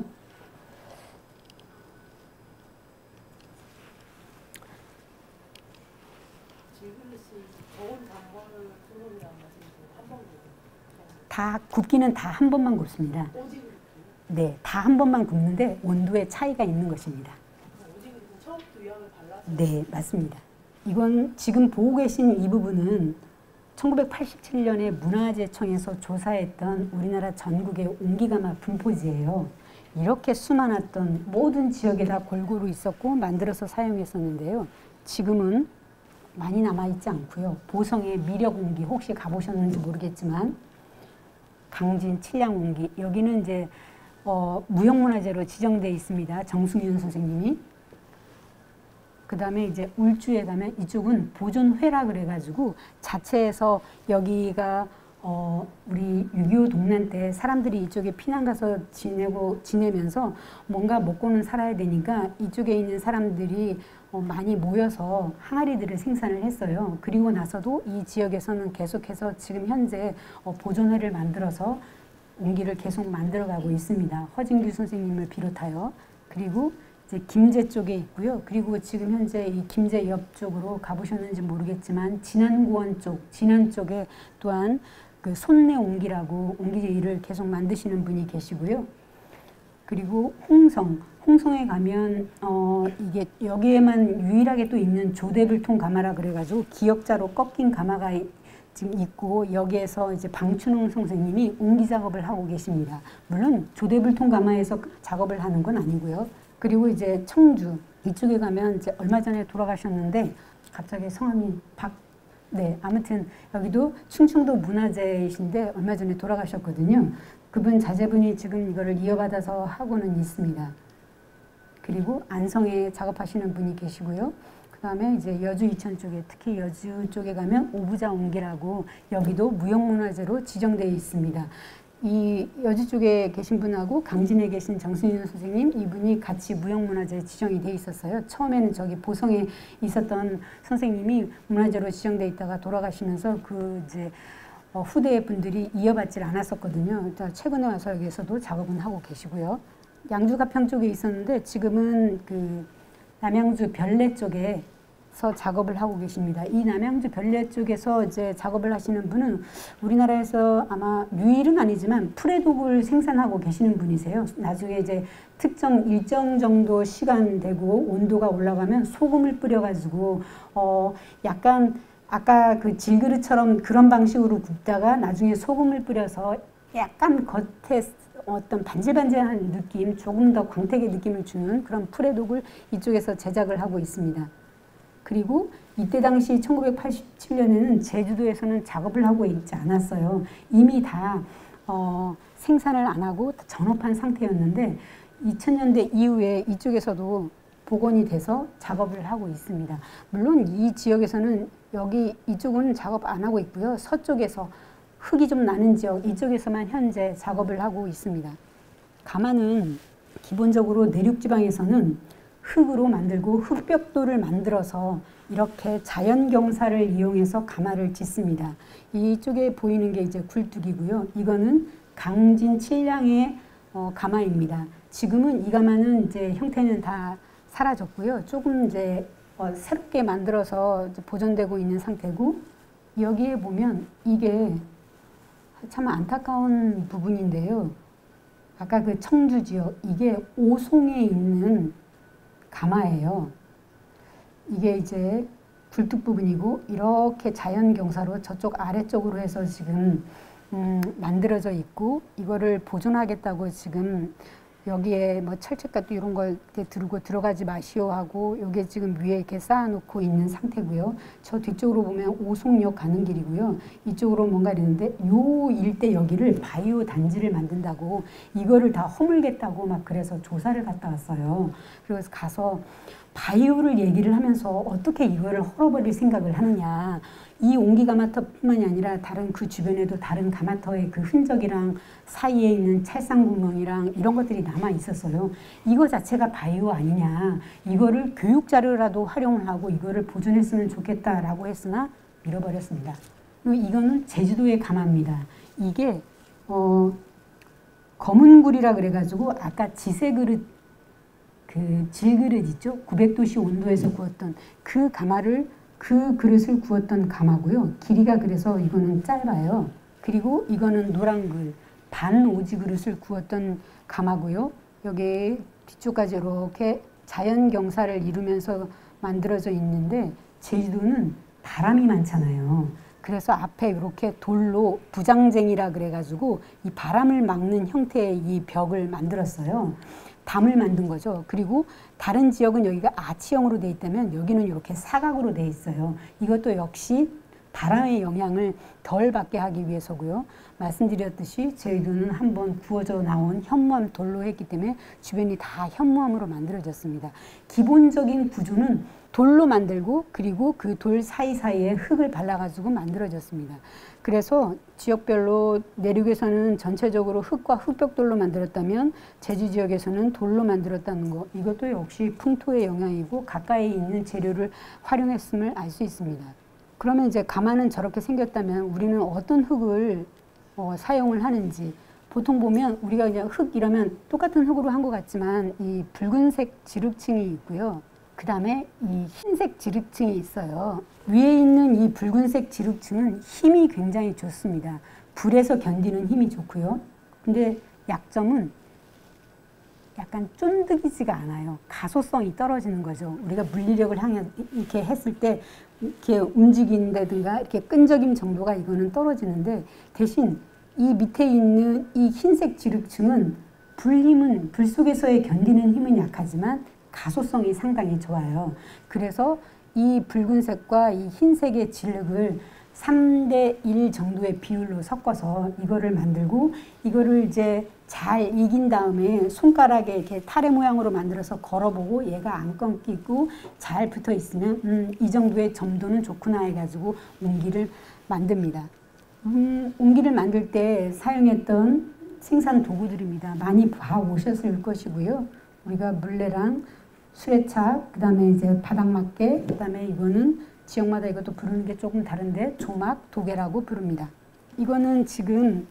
다 굽기는 다 한 번만 굽습니다. 네, 다 한 번만 굽는데 온도의 차이가 있는 것입니다. 네, 맞습니다. 이건 지금 보고 계신 이 부분은 천구백팔십칠 년에 문화재청에서 조사했던 우리나라 전국의 온기가마 분포지예요. 이렇게 수많았던 모든 지역에 다 골고루 있었고 만들어서 사용했었는데요. 지금은 많이 남아있지 않고요. 보성의 미력온기 혹시 가보셨는지 모르겠지만 강진 칠량온기 여기는 이제 어, 무형문화재로 지정되어 있습니다. 정승윤 선생님이. 그 다음에 이제 울주에 가면 이쪽은 보존회라 그래가지고 자체에서 여기가 어, 우리 육이오 동란 때 사람들이 이쪽에 피난 가서 지내고 지내면서 뭔가 먹고는 살아야 되니까 이쪽에 있는 사람들이 어, 많이 모여서 항아리들을 생산을 했어요. 그리고 나서도 이 지역에서는 계속해서 지금 현재 어, 보존회를 만들어서 온기를 계속 만들어가고 있습니다. 허진규 선생님을 비롯하여. 그리고 이제 김제 쪽에 있고요. 그리고 지금 현재 이 김제 옆쪽으로 가보셨는지 모르겠지만 진안고원 쪽, 진안 쪽에 또한 그 손내 온기라고 온기제일을 계속 만드시는 분이 계시고요. 그리고 홍성, 홍성에 가면 어 이게 여기에만 유일하게 또 있는 조대불통 가마라 그래가지고 기역자로 꺾인 가마가 지금 있고 여기에서 이제 방춘홍 선생님이 온기 작업을 하고 계십니다. 물론 조대불통 가마에서 작업을 하는 건 아니고요. 그리고 이제 청주 이쪽에 가면 이제 얼마 전에 돌아가셨는데 갑자기 성함이 박 네, 아무튼 여기도 충청도 문화재이신데 얼마 전에 돌아가셨거든요. 그분 자제분이 지금 이거를 이어받아서 하고는 있습니다. 그리고 안성에 작업하시는 분이 계시고요. 그 다음에 이제 여주 이천 쪽에 특히 여주 쪽에 가면 오부자 온기라고 여기도 무형문화재로 지정되어 있습니다. 이 여주 쪽에 계신 분하고 강진에 계신 정승윤 선생님 이분이 같이 무형문화재에 지정이 돼 있었어요. 처음에는 저기 보성에 있었던 선생님이 문화재로 지정돼 있다가 돌아가시면서 그 이제 어 후대 분들이 이어받질 않았었거든요. 최근에 와서 여기에서도 작업은 하고 계시고요. 양주 가평 쪽에 있었는데 지금은 그 남양주 별내 쪽에 서 작업을 하고 계십니다. 이 남양주 별내 쪽에서 이제 작업을 하시는 분은 우리나라에서 아마 유일은 아니지만 프레독을 생산하고 계시는 분이세요. 나중에 이제 특정 일정 정도 시간 되고 온도가 올라가면 소금을 뿌려가지고 어 약간 아까 그 질그릇처럼 그런 방식으로 굽다가 나중에 소금을 뿌려서 약간 겉에 어떤 반질반질한 느낌, 조금 더 광택의 느낌을 주는 그런 프레독을 이쪽에서 제작을 하고 있습니다. 그리고 이때 당시 천구백팔십칠 년에는 제주도에서는 작업을 하고 있지 않았어요. 이미 다 어, 생산을 안 하고 전업한 상태였는데 이천 년대 이후에 이쪽에서도 복원이 돼서 작업을 하고 있습니다. 물론 이 지역에서는 여기 이쪽은 작업 안 하고 있고요. 서쪽에서 흙이 좀 나는 지역 이쪽에서만 현재 작업을 하고 있습니다. 가마는 기본적으로 내륙지방에서는 흙으로 만들고 흙벽돌을 만들어서 이렇게 자연경사를 이용해서 가마를 짓습니다. 이쪽에 보이는 게 이제 굴뚝이고요. 이거는 강진 칠량의 어, 가마입니다. 지금은 이 가마는 이제 형태는 다 사라졌고요. 조금 이제 어, 새롭게 만들어서 이제 보존되고 있는 상태고 여기에 보면 이게 참 안타까운 부분인데요. 아까 그 청주 지역 이게 오송에 있는 가마예요. 이게 이제 굴뚝 부분이고 이렇게 자연경사로 저쪽 아래쪽으로 해서 지금 음, 만들어져 있고 이거를 보존하겠다고 지금 여기에 뭐 철책같도 이런 걸 이렇게 들고 들어가지 마시오 하고 여기에 지금 위에 이렇게 쌓아놓고 있는 상태고요. 저 뒤쪽으로 보면 오송역 가는 길이고요. 이쪽으로 뭔가 있는데 요 일대 여기를 바이오 단지를 만든다고 이거를 다 허물겠다고 막 그래서 조사를 갔다 왔어요. 그래서 가서 바이오를 얘기를 하면서 어떻게 이거를 헐어버릴 생각을 하느냐. 이 온기 가마터뿐만이 아니라 다른 그 주변에도 다른 가마터의 그 흔적이랑 사이에 있는 찰상 구멍이랑 이런 것들이 남아 있었어요. 이거 자체가 바이오 아니냐. 이거를 교육 자료라도 활용을 하고 이거를 보존했으면 좋겠다라고 했으나 밀어버렸습니다. 그리고 이거는 제주도의 가마입니다. 이게 어, 검은 굴이라 그래가지고 아까 지세 그릇, 그 질그릇 있죠? 구백 도씨 온도에서 구웠던 그 가마를, 그 그릇을 구웠던 가마고요. 길이가 그래서 이거는 짧아요. 그리고 이거는 노란 글, 반 오지 그릇을 구웠던 가마고요. 여기 뒤쪽까지 이렇게 자연 경사를 이루면서 만들어져 있는데 제주도는 바람이 많잖아요. 그래서 앞에 이렇게 돌로 부장쟁이라 그래가지고 이 바람을 막는 형태의 이 벽을 만들었어요. 담을 만든 거죠. 그리고 다른 지역은 여기가 아치형으로 돼 있다면 여기는 이렇게 사각으로 돼 있어요. 이것도 역시 바람의 영향을 덜 받게 하기 위해서고요. 말씀드렸듯이 제주도는 한번 구워져 나온 현무암 돌로 했기 때문에 주변이 다 현무암으로 만들어졌습니다. 기본적인 구조는 돌로 만들고 그리고 그 돌 사이사이에 흙을 발라가지고 만들어졌습니다. 그래서 지역별로 내륙에서는 전체적으로 흙과 흙벽돌로 만들었다면 제주 지역에서는 돌로 만들었다는 거, 이것도 역시 풍토의 영향이고 가까이 있는 재료를 활용했음을 알 수 있습니다. 그러면 이제 가마는 저렇게 생겼다면 우리는 어떤 흑을 어, 사용을 하는지, 보통 보면 우리가 그냥 흙 이러면 똑같은 흙으로 한 것 같지만 이 붉은색 지륵층이 있고요. 그 다음에 이 흰색 지륵층이 있어요. 위에 있는 이 붉은색 지륵층은 힘이 굉장히 좋습니다. 불에서 견디는 힘이 좋고요. 근데 약점은 약간 쫀득이지가 않아요. 가소성이 떨어지는 거죠. 우리가 물리력을 향해 이렇게 했을 때 이렇게 움직인다든가 이렇게 끈적임 정도가 이거는 떨어지는데, 대신 이 밑에 있는 이 흰색 지륵층은 불힘은, 불 속에서의 견디는 힘은 약하지만 가소성이 상당히 좋아요. 그래서 이 붉은색과 이 흰색의 지륵을 삼 대 일 정도의 비율로 섞어서 이거를 만들고, 이거를 이제 잘 익인 다음에 손가락에 이렇게 타래 모양으로 만들어서 걸어보고 얘가 안 끊기고 잘 붙어 있으면 음, 이 정도의 점도는 좋구나 해가지고 옹기를 만듭니다. 음, 옹기를 만들 때 사용했던 생산 도구들입니다. 많이 봐오셨을 것이고요. 우리가 물레랑 수레차, 그 다음에 이제 바닥막개, 그 다음에 이거는 지역마다 이것도 부르는 게 조금 다른데 조막, 도개라고 부릅니다. 이거는 지금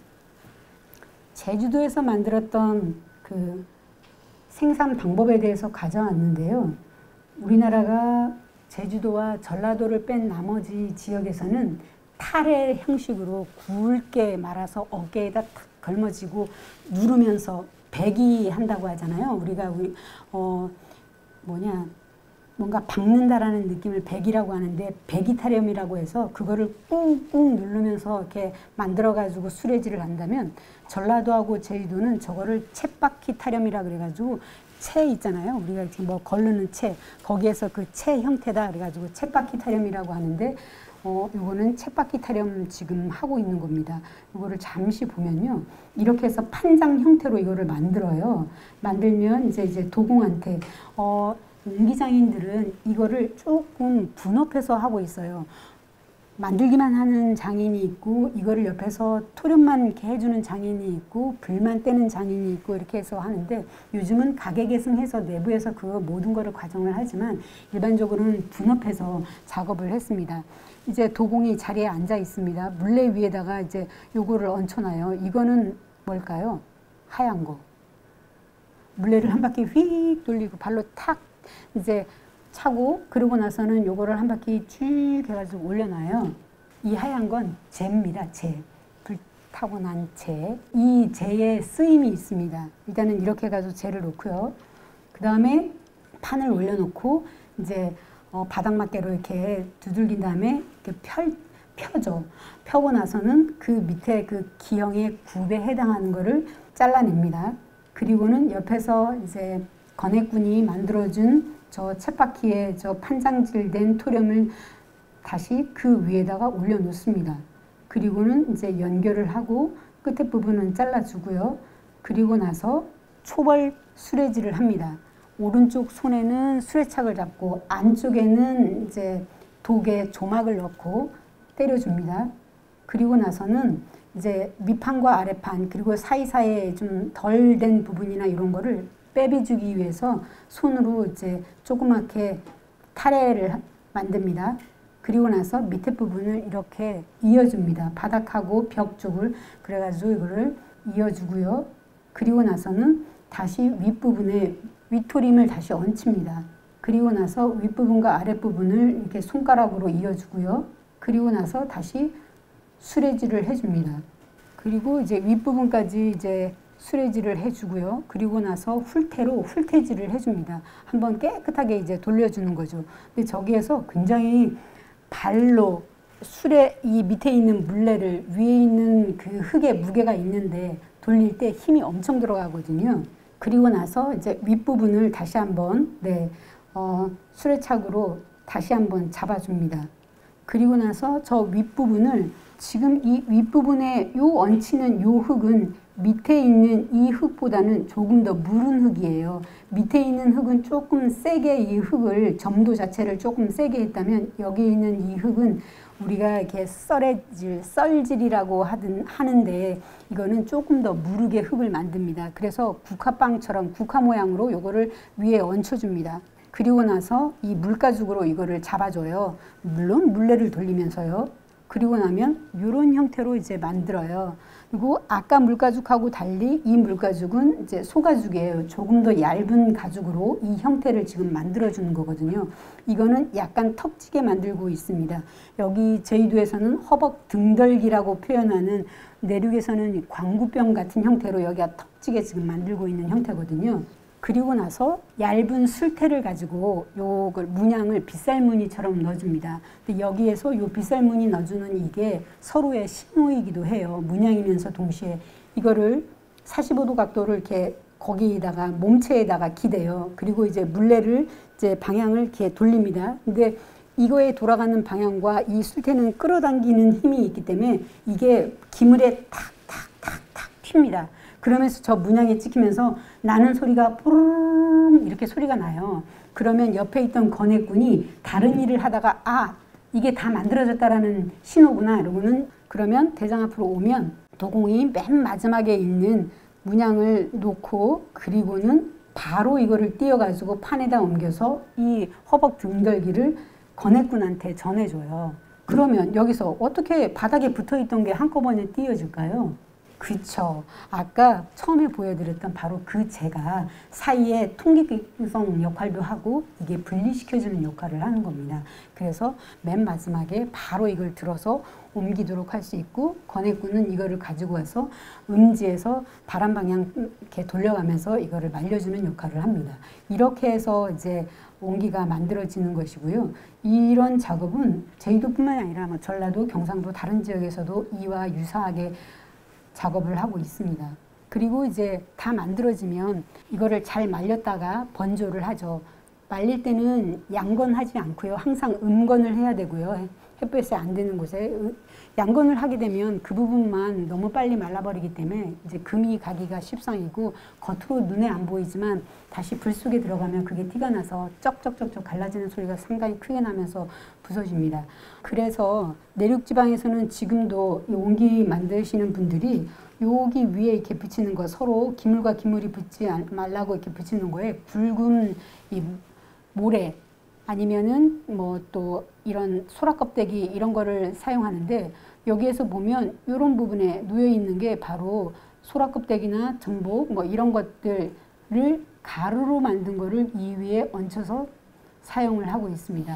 제주도에서 만들었던 그 생산 방법에 대해서 가져왔는데요. 우리나라가 제주도와 전라도를 뺀 나머지 지역에서는 타래 형식으로 굵게 말아서 어깨에다 탁 걸머지고 누르면서 배기 한다고 하잖아요. 우리가 우리 어 뭐냐 뭔가 박는다라는 느낌을 배기라고 하는데, 배기타렴이라고 해서 그거를 꾹꾹 누르면서 이렇게 만들어가지고 수레질을 한다면, 전라도하고 제주도는 저거를 쳇바퀴 타렴이라 그래가지고 채 있잖아요. 우리가 지금 뭐 걸르는 채, 거기에서 그 채 형태다 그래가지고 쳇바퀴 타렴이라고 하는데, 어, 요거는 쳇바퀴 타렴 지금 하고 있는 겁니다. 이거를 잠시 보면요. 이렇게 해서 판장 형태로 이거를 만들어요. 만들면 이제 이제 도공한테, 어, 옹기장인들은 이거를 조금 분업해서 하고 있어요. 만들기만 하는 장인이 있고, 이거를 옆에서 토렴만 이렇게 해주는 장인이 있고, 불만 떼는 장인이 있고, 이렇게 해서 하는데, 요즘은 가계계승해서 내부에서 그 모든 거를 과정을 하지만 일반적으로는 분업해서 작업을 했습니다. 이제 도공이 자리에 앉아 있습니다. 물레 위에다가 이제 요거를 얹혀놔요. 이거는 뭘까요? 하얀 거. 물레를 한 바퀴 휙 돌리고 발로 탁 이제 차고, 그러고 나서는 요거를 한 바퀴 쭉 해가지고 올려놔요. 이 하얀 건 재입니다. 재. 불 타고 난 재. 이 재에 쓰임이 있습니다. 일단은 이렇게 해가지고 재를 놓고요. 그 다음에 판을 올려놓고 이제 어, 바닥막개로 이렇게 두들긴 다음에 이렇게 펼, 펴죠. 펴고 나서는 그 밑에 그 기형의 굽에 해당하는 거를 잘라냅니다. 그리고는 옆에서 이제 건해꾼이 만들어준 저 쳇바퀴에 저 판장질된 토렴을 다시 그 위에다가 올려놓습니다. 그리고는 이제 연결을 하고 끝에 부분은 잘라주고요. 그리고 나서 초벌 수레질을 합니다. 오른쪽 손에는 수레착을 잡고 안쪽에는 이제 독에 조막을 넣고 때려줍니다. 그리고 나서는 이제 밑판과 아래판 그리고 사이사이에 좀 덜 된 부분이나 이런 거를 빼비주기 위해서 손으로 이제 조그맣게 타래를 만듭니다. 그리고 나서 밑에 부분을 이렇게 이어줍니다. 바닥하고 벽 쪽을. 그래가지고 이거를 이어주고요. 그리고 나서는 다시 윗부분에 윗토림을 다시 얹힙니다. 그리고 나서 윗부분과 아랫부분을 이렇게 손가락으로 이어주고요. 그리고 나서 다시 수레질을 해줍니다. 그리고 이제 윗부분까지 이제 수레질을 해주고요. 그리고 나서 훌테로 훌테질을 해줍니다. 한번 깨끗하게 이제 돌려주는 거죠. 근데 저기에서 굉장히 발로 수레 이 밑에 있는 물레를 위에 있는 그 흙의 무게가 있는데 돌릴 때 힘이 엄청 들어가거든요. 그리고 나서 이제 윗부분을 다시 한번 네, 어, 수레착으로 다시 한번 잡아줍니다. 그리고 나서 저 윗부분을 지금 이 윗부분에 요 얹히는 요 흙은 밑에 있는 이 흙보다는 조금 더 무른 흙이에요. 밑에 있는 흙은 조금 세게 이 흙을 점도 자체를 조금 세게 했다면 여기 있는 이 흙은 우리가 이렇게 썰애질, 썰질이라고 하든 하는데 이거는 조금 더 무르게 흙을 만듭니다. 그래서 국화빵처럼 국화 모양으로 요거를 위에 얹혀줍니다. 그리고 나서 이 물가죽으로 이거를 잡아줘요. 물론 물레를 돌리면서요. 그리고 나면 이런 형태로 이제 만들어요. 그리고 아까 물가죽하고 달리 이 물가죽은 이제 소가죽이에요. 조금 더 얇은 가죽으로 이 형태를 지금 만들어주는 거거든요. 이거는 약간 턱지게 만들고 있습니다. 여기 제주도에서는 허벅 등덜기라고 표현하는, 내륙에서는 광구병 같은 형태로 여기가 턱지게 지금 만들고 있는 형태거든요. 그리고 나서 얇은 술태를 가지고 요걸 문양을 빗살무늬처럼 넣어줍니다. 근데 여기에서 요 빗살무늬 넣어주는 이게 서로의 신호이기도 해요. 문양이면서 동시에 이거를 사십오 도 각도를 이렇게 거기에다가 몸체에다가 기대요. 그리고 이제 물레를 이제 방향을 이렇게 돌립니다. 근데 이거에 돌아가는 방향과 이 술태는 끌어당기는 힘이 있기 때문에 이게 기물에 탁탁탁탁 튑니다. 그러면서 저 문양에 찍히면서 나는 소리가 뽀르르 이렇게 소리가 나요. 그러면 옆에 있던 건해꾼이 다른 일을 하다가 아 이게 다 만들어졌다라는 신호구나 이러고는, 그러면 대장 앞으로 오면 도공이 맨 마지막에 있는 문양을 놓고 그리고는 바로 이거를 띄어가지고 판에다 옮겨서 이 허벅 등덜기를 건해꾼한테 전해줘요. 그러면 여기서 어떻게 바닥에 붙어있던 게 한꺼번에 띄어질까요? 그쵸. 아까 처음에 보여드렸던 바로 그 재가 사이에 통기성 역할도 하고 이게 분리시켜주는 역할을 하는 겁니다. 그래서 맨 마지막에 바로 이걸 들어서 옮기도록 할 수 있고, 건해꾼은 이거를 가지고 와서 음지에서 바람 방향 이렇게 돌려가면서 이거를 말려주는 역할을 합니다. 이렇게 해서 이제 옹기가 만들어지는 것이고요. 이런 작업은 제주도뿐만 아니라 뭐 전라도, 경상도 다른 지역에서도 이와 유사하게 작업을 하고 있습니다. 그리고 이제 다 만들어지면 이거를 잘 말렸다가 번조를 하죠. 말릴 때는 양건하지 않고요. 항상 음건을 해야 되고요. 햇볕에 안 되는 곳에 양건을 하게 되면 그 부분만 너무 빨리 말라버리기 때문에 이제 금이 가기가 십상이고 겉으로 눈에 안 보이지만 다시 불 속에 들어가면 그게 티가 나서 쩍쩍쩍쩍 갈라지는 소리가 상당히 크게 나면서 부서집니다. 그래서 내륙 지방에서는 지금도 이 옹기 만드시는 분들이 여기 위에 이렇게 붙이는 거, 서로 기물과 기물이 붙지 말라고 이렇게 붙이는 거에 굵은 이 모래 아니면은 뭐 또 이런 소라 껍데기 이런 거를 사용하는데, 여기에서 보면 이런 부분에 놓여 있는 게 바로 소라 껍데기나 전복 뭐 이런 것들을 가루로 만든 거를 이 위에 얹혀서 사용을 하고 있습니다.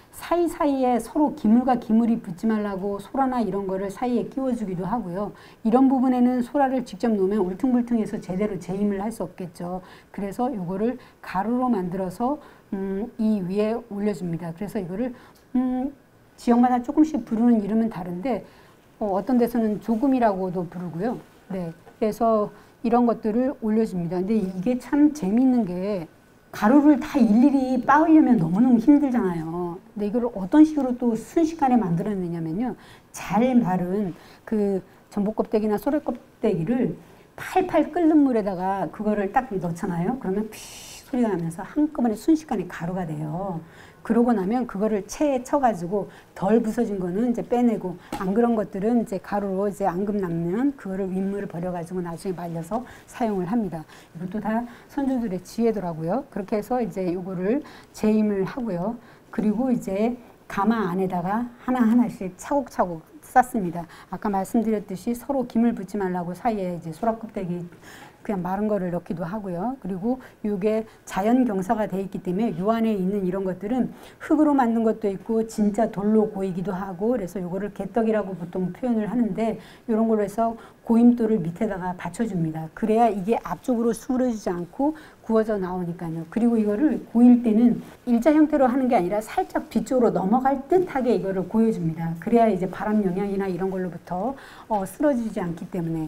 사이사이에 서로 기물과 기물이 붙지 말라고 소라나 이런 거를 사이에 끼워주기도 하고요. 이런 부분에는 소라를 직접 놓으면 울퉁불퉁해서 제대로 재임을 할 수 없겠죠. 그래서 이거를 가루로 만들어서 음, 이 위에 올려줍니다. 그래서 이거를 음, 지역마다 조금씩 부르는 이름은 다른데 어, 어떤 데서는 조금이라고도 부르고요. 네, 그래서 이런 것들을 올려줍니다. 근데 이게 참 재미있는 게 가루를 다 일일이 빻으려면 너무너무 힘들잖아요. 근데 이걸 어떤 식으로 또 순식간에 만들어내냐면요. 잘 마른 그 전복 껍데기나 소라 껍데기를 팔팔 끓는 물에다가 그거를 딱 넣잖아요. 그러면 피 소리가 나면서 한꺼번에 순식간에 가루가 돼요. 그러고 나면 그거를 체에 쳐가지고 덜 부서진 거는 이제 빼내고, 안 그런 것들은 이제 가루로 이제 앙금 남으면 그거를 윗물을 버려가지고 나중에 말려서 사용을 합니다. 이것도 다 선조들의 지혜더라고요. 그렇게 해서 이제 이거를 재임을 하고요. 그리고 이제 가마 안에다가 하나하나씩 차곡차곡 쌌습니다. 아까 말씀드렸듯이 서로 김을 붓지 말라고 사이에 이제 소라껍데기 그냥 마른 거를 넣기도 하고요. 그리고 이게 자연 경사가 돼 있기 때문에 요 안에 있는 이런 것들은 흙으로 만든 것도 있고 진짜 돌로 고이기도 하고, 그래서 요거를 개떡이라고 보통 표현을 하는데, 이런 걸로 해서 고임돌을 밑에다가 받쳐줍니다. 그래야 이게 앞쪽으로 수그러지지 않고 구워져 나오니까요. 그리고 이거를 고일 때는 일자 형태로 하는 게 아니라 살짝 뒤쪽으로 넘어갈 듯하게 이거를 고여줍니다. 그래야 이제 바람 영향이나 이런 걸로부터 어, 쓰러지지 않기 때문에.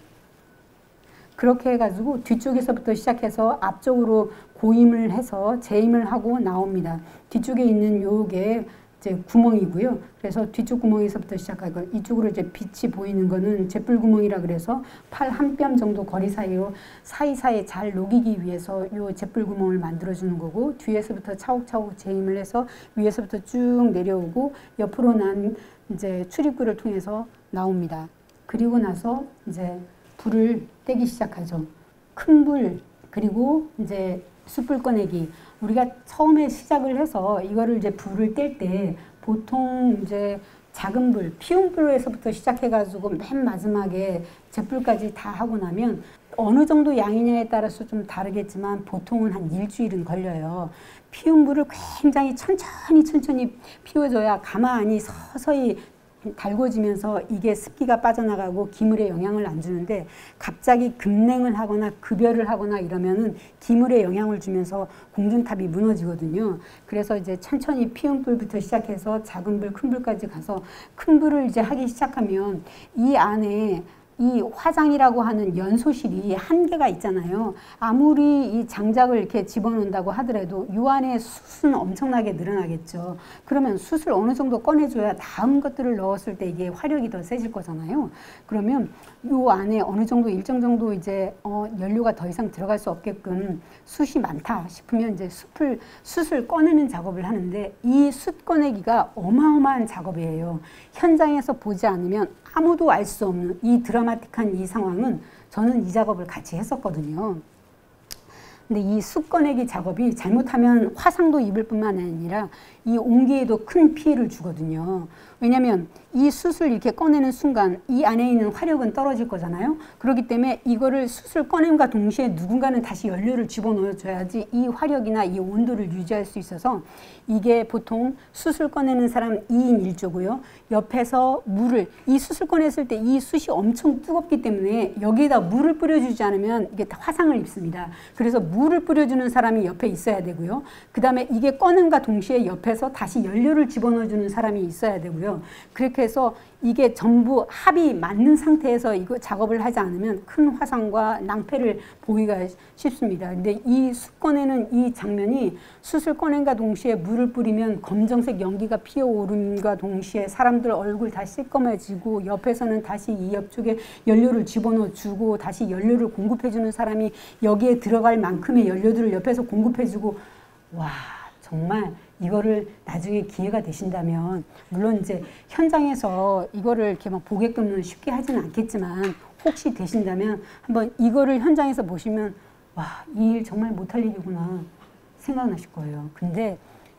그렇게 해가지고 뒤쪽에서부터 시작해서 앞쪽으로 고임을 해서 재임을 하고 나옵니다. 뒤쪽에 있는 요게 이제 구멍이고요. 그래서 뒤쪽 구멍에서부터 시작하고, 이쪽으로 이제 빛이 보이는 거는 잿불구멍이라 그래서 팔 한 뼘 정도 거리 사이로 사이사이에 잘 녹이기 위해서 요 잿불구멍을 만들어주는 거고, 뒤에서부터 차곡차곡 재임을 해서 위에서부터 쭉 내려오고 옆으로 난 이제 출입구를 통해서 나옵니다. 그리고 나서 이제 불을 떼기 시작하죠. 큰 불, 그리고 이제 숯불 꺼내기. 우리가 처음에 시작을 해서 이거를 이제 불을 뗄 때 보통 이제 작은 불, 피운 불에서부터 시작해가지고 맨 마지막에 잿불까지 다 하고 나면 어느 정도 양이냐에 따라서 좀 다르겠지만 보통은 한 일주일은 걸려요. 피운 불을 굉장히 천천히 천천히 피워줘야 가만히 서서히 달궈지면서 이게 습기가 빠져나가고 기물에 영향을 안 주는데, 갑자기 급냉을 하거나 급열을 하거나 이러면은 기물에 영향을 주면서 공준탑이 무너지거든요. 그래서 이제 천천히 피운 불부터 시작해서 작은 불, 큰 불까지 가서, 큰 불을 이제 하기 시작하면 이 안에 이 화장이라고 하는 연소실이 한계가 있잖아요. 아무리 이 장작을 이렇게 집어넣는다고 하더라도 이 안에 숯은 엄청나게 늘어나겠죠. 그러면 숯을 어느 정도 꺼내줘야 다음 것들을 넣었을 때 이게 화력이 더 세질 거잖아요. 그러면 이 안에 어느 정도 일정 정도 이제 어, 연료가 더 이상 들어갈 수 없게끔 숯이 많다 싶으면 이제 숯을, 숯을 꺼내는 작업을 하는데, 이 숯 꺼내기가 어마어마한 작업이에요. 현장에서 보지 않으면 아무도 알 수 없는 이 드라마틱한 이 상황은 저는 이 작업을 같이 했었거든요. 근데 이 숯 꺼내기 작업이 잘못하면 화상도 입을 뿐만 아니라 이 온기에도 큰 피해를 주거든요. 왜냐하면 이 숯을 이렇게 꺼내는 순간 이 안에 있는 화력은 떨어질 거잖아요. 그렇기 때문에 이거를 숯을 꺼냄과 동시에 누군가는 다시 연료를 집어넣어 줘야지 이 화력이나 이 온도를 유지할 수 있어서, 이게 보통 숯을 꺼내는 사람 이 인 일 조고요. 옆에서 물을, 이 숯을 꺼냈을 때 이 숯이 엄청 뜨겁기 때문에 여기에다 물을 뿌려주지 않으면 이게 다 화상을 입습니다. 그래서 물을 뿌려주는 사람이 옆에 있어야 되고요. 그 다음에 이게 꺼냄과 동시에 옆에서 다시 연료를 집어넣어 주는 사람이 있어야 되고요. 그렇게 해서 이게 전부 합이 맞는 상태에서 이거 작업을 하지 않으면 큰 화상과 낭패를 보기가 쉽습니다. 근데 이 숯 꺼내는 이 장면이, 숯을 꺼낸과 동시에 물을 뿌리면 검정색 연기가 피어오름과 동시에 사람들 얼굴 다 시꺼매지고, 옆에서는 다시 이 옆쪽에 연료를 집어넣어 주고 다시 연료를 공급해 주는 사람이 여기에 들어갈 만큼의 연료들을 옆에서 공급해 주고, 와, 정말 이거를 나중에 기회가 되신다면, 물론 이제 현장에서 이거를 이렇게 막 보게끔은 쉽게 하지는 않겠지만, 혹시 되신다면 한번 이거를 현장에서 보시면, 와, 이 일 정말 못할 일이구나 생각나실 거예요. 근데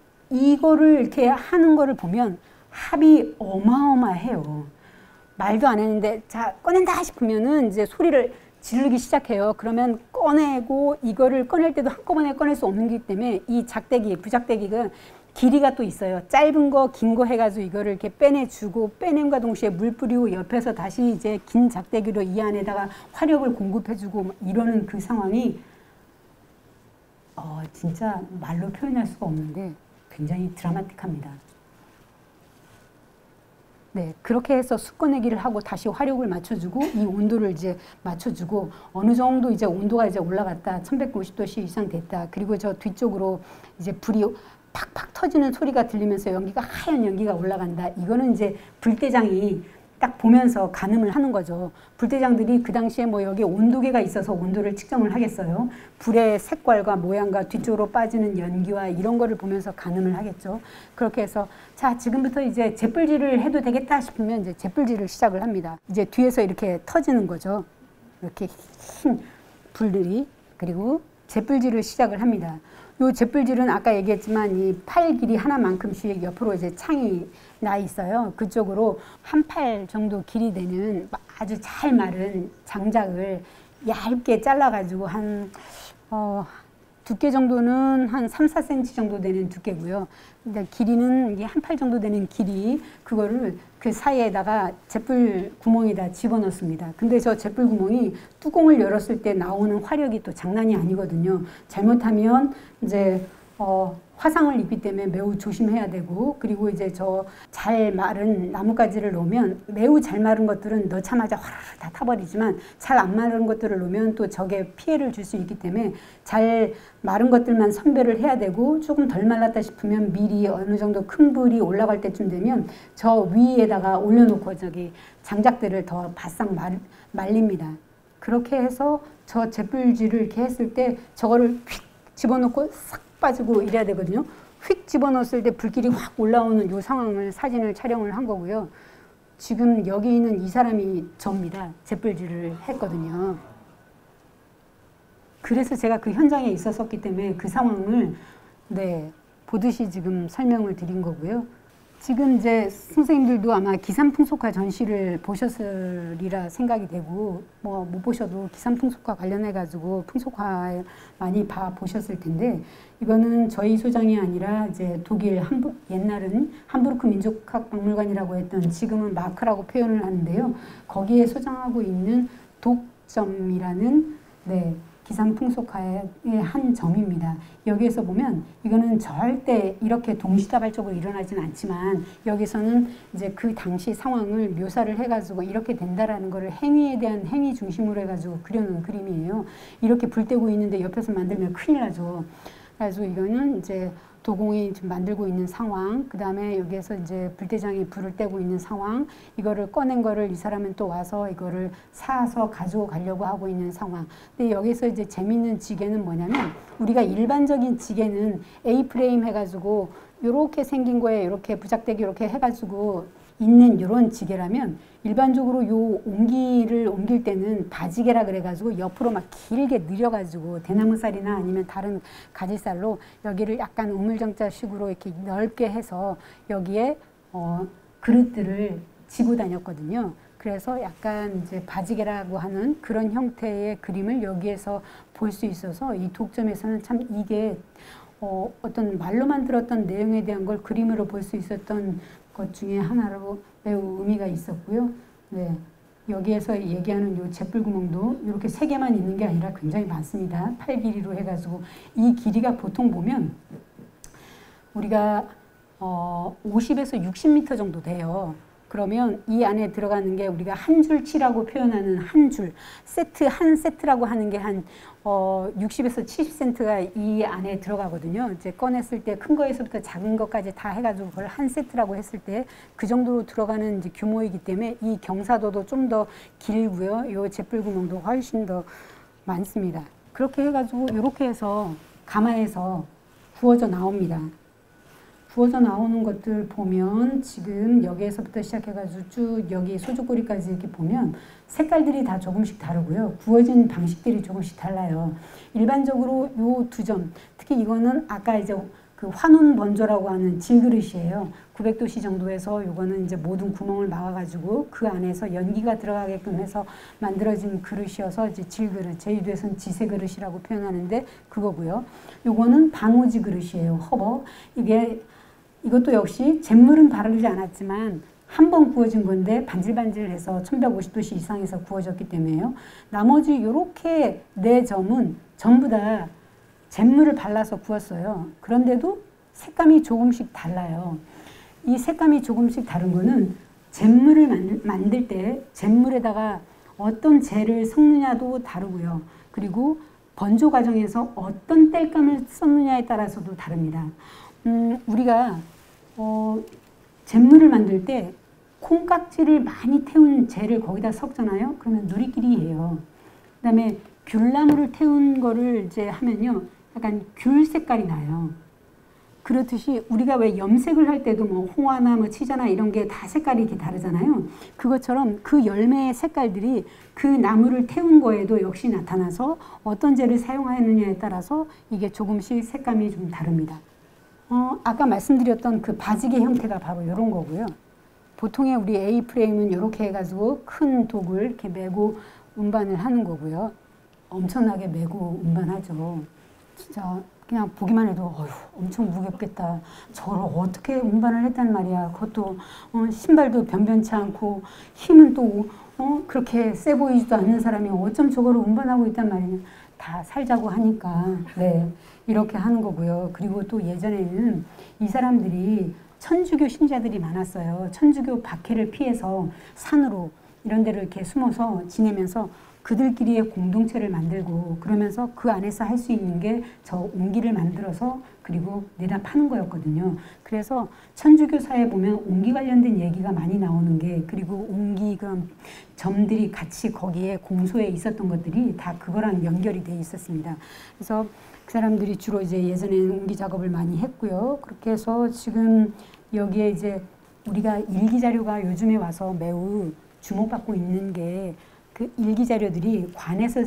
이거를 이렇게 하는 거를 보면 합이 어마어마해요. 말도 안 했는데 자 꺼낸다 싶으면은 이제 소리를 지르기 시작해요. 그러면 꺼내고, 이거를 꺼낼 때도 한꺼번에 꺼낼 수 없는 거기 때문에 이 작대기, 부작대기가 길이가 또 있어요. 짧은 거, 긴 거 해가지고 이거를 이렇게 빼내주고, 빼냄과 동시에 물 뿌리고 옆에서 다시 이제 긴 작대기로 이 안에다가 화력을 공급해주고 이러는 그 상황이 어, 진짜 말로 표현할 수가 없는데 굉장히 드라마틱합니다. 네, 그렇게 해서 숯 꺼내기를 하고 다시 화력을 맞춰주고 이 온도를 이제 맞춰주고, 어느 정도 이제 온도가 이제 올라갔다, 천백오십 도씨 이상 됐다. 그리고 저 뒤쪽으로 이제 불이 팍팍 터지는 소리가 들리면서 연기가, 하얀 연기가 올라간다. 이거는 이제 불대장이 딱 보면서 가늠을 하는 거죠. 불대장들이 그 당시에 뭐 여기 온도계가 있어서 온도를 측정을 하겠어요. 불의 색깔과 모양과 뒤쪽으로 빠지는 연기와 이런 거를 보면서 가늠을 하겠죠. 그렇게 해서 자, 지금부터 이제 잿불질을 해도 되겠다 싶으면 이제 잿불질을 시작을 합니다. 이제 뒤에서 이렇게 터지는 거죠. 이렇게 흰 불들이. 그리고 잿불질을 시작을 합니다. 요 잿불질은 아까 얘기했지만 이 팔 길이 하나만큼씩 옆으로 이제 창이 나 있어요. 그쪽으로 한 팔 정도 길이 되는 아주 잘 마른 장작을 얇게 잘라가지고 한 어, 두께 정도는 한 삼, 사 센티미터 정도 되는 두께고요. 근데 길이는 이게 한 팔 정도 되는 길이, 그거를 그 사이에다가 잿불 구멍에다 집어넣습니다. 근데 저 잿불 구멍이 뚜껑을 열었을 때 나오는 화력이 또 장난이 아니거든요. 잘못하면 이제 어, 화상을 입기 때문에 매우 조심해야 되고, 그리고 이제 저 잘 마른 나뭇가지를 놓으면, 매우 잘 마른 것들은 넣자마자 화르르 다 타버리지만 잘 안 마른 것들을 놓으면 또 적에 피해를 줄 수 있기 때문에 잘 마른 것들만 선별을 해야 되고, 조금 덜 말랐다 싶으면 미리 어느 정도 큰 불이 올라갈 때쯤 되면 저 위에다가 올려놓고 저기 장작들을 더 바싹 말, 말립니다. 그렇게 해서 저 잿불질을 이렇게 했을 때 저거를 휙 집어넣고 싹 빠지고 이래야 되거든요. 휙 집어넣었을 때 불길이 확 올라오는 이 상황을 사진을 촬영을 한 거고요. 지금 여기 있는 이 사람이 접니다. 잿불질을 했거든요. 그래서 제가 그 현장에 있었었기 때문에 그 상황을 네, 보듯이 지금 설명을 드린 거고요. 지금 이제 선생님들도 아마 기산풍속화 전시를 보셨으리라 생각이 되고, 뭐 못 보셔도 기산풍속화 관련해 가지고 풍속화 많이 봐 보셨을 텐데, 이거는 저희 소장이 아니라 이제 독일 함부, 옛날은 함부르크 민족학박물관이라고 했던, 지금은 마크라고 표현을 하는데요. 거기에 소장하고 있는 독점이라는 네, 기산풍속화의 한 점입니다. 여기에서 보면 이거는 절대 이렇게 동시다발적으로 일어나지는 않지만, 여기서는 이제 그 당시 상황을 묘사를 해가지고 이렇게 된다라는 거를 행위에 대한 행위 중심으로 해가지고 그려놓은 그림이에요. 이렇게 불 떼고 있는데 옆에서 만들면 큰일 나죠. 그래서 이거는 이제 도공이 지금 만들고 있는 상황, 그 다음에 여기에서 이제 불대장이 불을 떼고 있는 상황, 이거를 꺼낸 거를 이 사람은 또 와서 이거를 사서 가지고 가려고 하고 있는 상황. 근데 여기서 이제 재밌는 지게는 뭐냐면, 우리가 일반적인 지게는 A 프레임 해가지고 요렇게 생긴 거에 이렇게 부작대기 이렇게 해가지고 있는 이런 지게라면, 일반적으로 요 옹기를 옮길 때는 바지게라 그래가지고 옆으로 막 길게 늘여가지고 대나무살이나 아니면 다른 가지살로 여기를 약간 우물정자식으로 이렇게 넓게 해서 여기에 어, 그릇들을 지고 다녔거든요. 그래서 약간 이제 바지게라고 하는 그런 형태의 그림을 여기에서 볼 수 있어서, 이 독점에서는 참 이게 어, 어떤 말로만 들었던 내용에 대한 걸 그림으로 볼 수 있었던 것 중에 하나로 매우 의미가 있었고요. 네, 여기에서 얘기하는 요 잿불구멍도 이렇게 세 개만 있는 게 아니라 굉장히 많습니다. 팔 길이로 해가지고, 이 길이가 보통 보면 우리가 어, 오십에서 육십 미터 정도 돼요. 그러면 이 안에 들어가는 게 우리가 한 줄치라고 표현하는 한 줄, 세트, 한 세트라고 하는 게 한 어, 육십에서 칠십 센티미터가 이 안에 들어가거든요. 이제 꺼냈을 때 큰 거에서부터 작은 것까지 다 해가지고 그걸 한 세트라고 했을 때 그 정도로 들어가는 이제 규모이기 때문에 이 경사도도 좀 더 길고요. 요 잿불구멍도 훨씬 더 많습니다. 그렇게 해가지고 이렇게 해서 가마에서 구워져 나옵니다. 구워져 나오는 것들 보면 지금 여기에서부터 시작해가지고 쭉 여기 소주꼬리까지 이렇게 보면 색깔들이 다 조금씩 다르고요. 구워진 방식들이 조금씩 달라요. 일반적으로 요 두 점, 특히 이거는 아까 이제 그 환원 번조라고 하는 질그릇이에요. 구백 도씨 정도에서 요거는 이제 모든 구멍을 막아가지고 그 안에서 연기가 들어가게끔 해서 만들어진 그릇이어서 이제 질그릇, 제주도에서는 지세그릇이라고 표현하는데 그거고요. 요거는 방우지 그릇이에요. 허버. 이게 이것도 역시 잿물은 바르지 않았지만 한 번 구워진 건데 반질반질해서 천백오십 도씨 이상에서 구워졌기 때문에요. 나머지 요렇게 네 점은 전부 다 잿물을 발라서 구웠어요. 그런데도 색감이 조금씩 달라요. 이 색감이 조금씩 다른 거는 잿물을 만들 때 잿물에다가 어떤 재를 섞느냐도 다르고요. 그리고 번조 과정에서 어떤 땔감을 썼느냐에 따라서도 다릅니다. 음, 우리가 어, 잿물을 만들 때 콩깍지를 많이 태운 재를 거기다 섞잖아요. 그러면 누리끼리예요. 그 다음에 귤나무를 태운 거를 이제 하면요, 약간 귤 색깔이 나요. 그렇듯이 우리가 왜 염색을 할 때도 뭐 홍화나 뭐 치자나 이런 게 다 색깔이 이렇게 다르잖아요. 그것처럼 그 열매의 색깔들이 그 나무를 태운 거에도 역시 나타나서 어떤 재를 사용하였느냐에 따라서 이게 조금씩 색감이 좀 다릅니다. 어, 아까 말씀드렸던 그 바지개 형태가 바로 이런 거고요. 보통의 우리 A 프레임은 이렇게 해가지고 큰 독을 이렇게 메고 운반을 하는 거고요. 엄청나게 메고 운반하죠. 진짜 그냥 보기만 해도 어휴, 엄청 무겁겠다. 저걸 어떻게 운반을 했단 말이야. 그것도 어, 신발도 변변치 않고 힘은 또 어, 그렇게 세 보이지도 않는 사람이 어쩜 저거를 운반하고 있단 말이냐. 다 살자고 하니까 네 이렇게 하는 거고요. 그리고 또 예전에는 이 사람들이 천주교 신자들이 많았어요. 천주교 박해를 피해서 산으로 이런 데를 이렇게 숨어서 지내면서 그들끼리의 공동체를 만들고 그러면서 그 안에서 할 수 있는 게 저 옹기를 만들어서 그리고 내다 파는 거였거든요. 그래서 천주교사에 보면 옹기 관련된 얘기가 많이 나오는 게 그리고 옹기 그런 점들이 같이 거기에 공소에 있었던 것들이 다 그거랑 연결이 돼 있었습니다. 그래서 그 사람들이 주로 이제 예전에는 옹기 작업을 많이 했고요. 그렇게 해서 지금 여기에 이제 우리가 일기 자료가 요즘에 와서 매우 주목받고 있는 게 그 일기 자료들이 관에서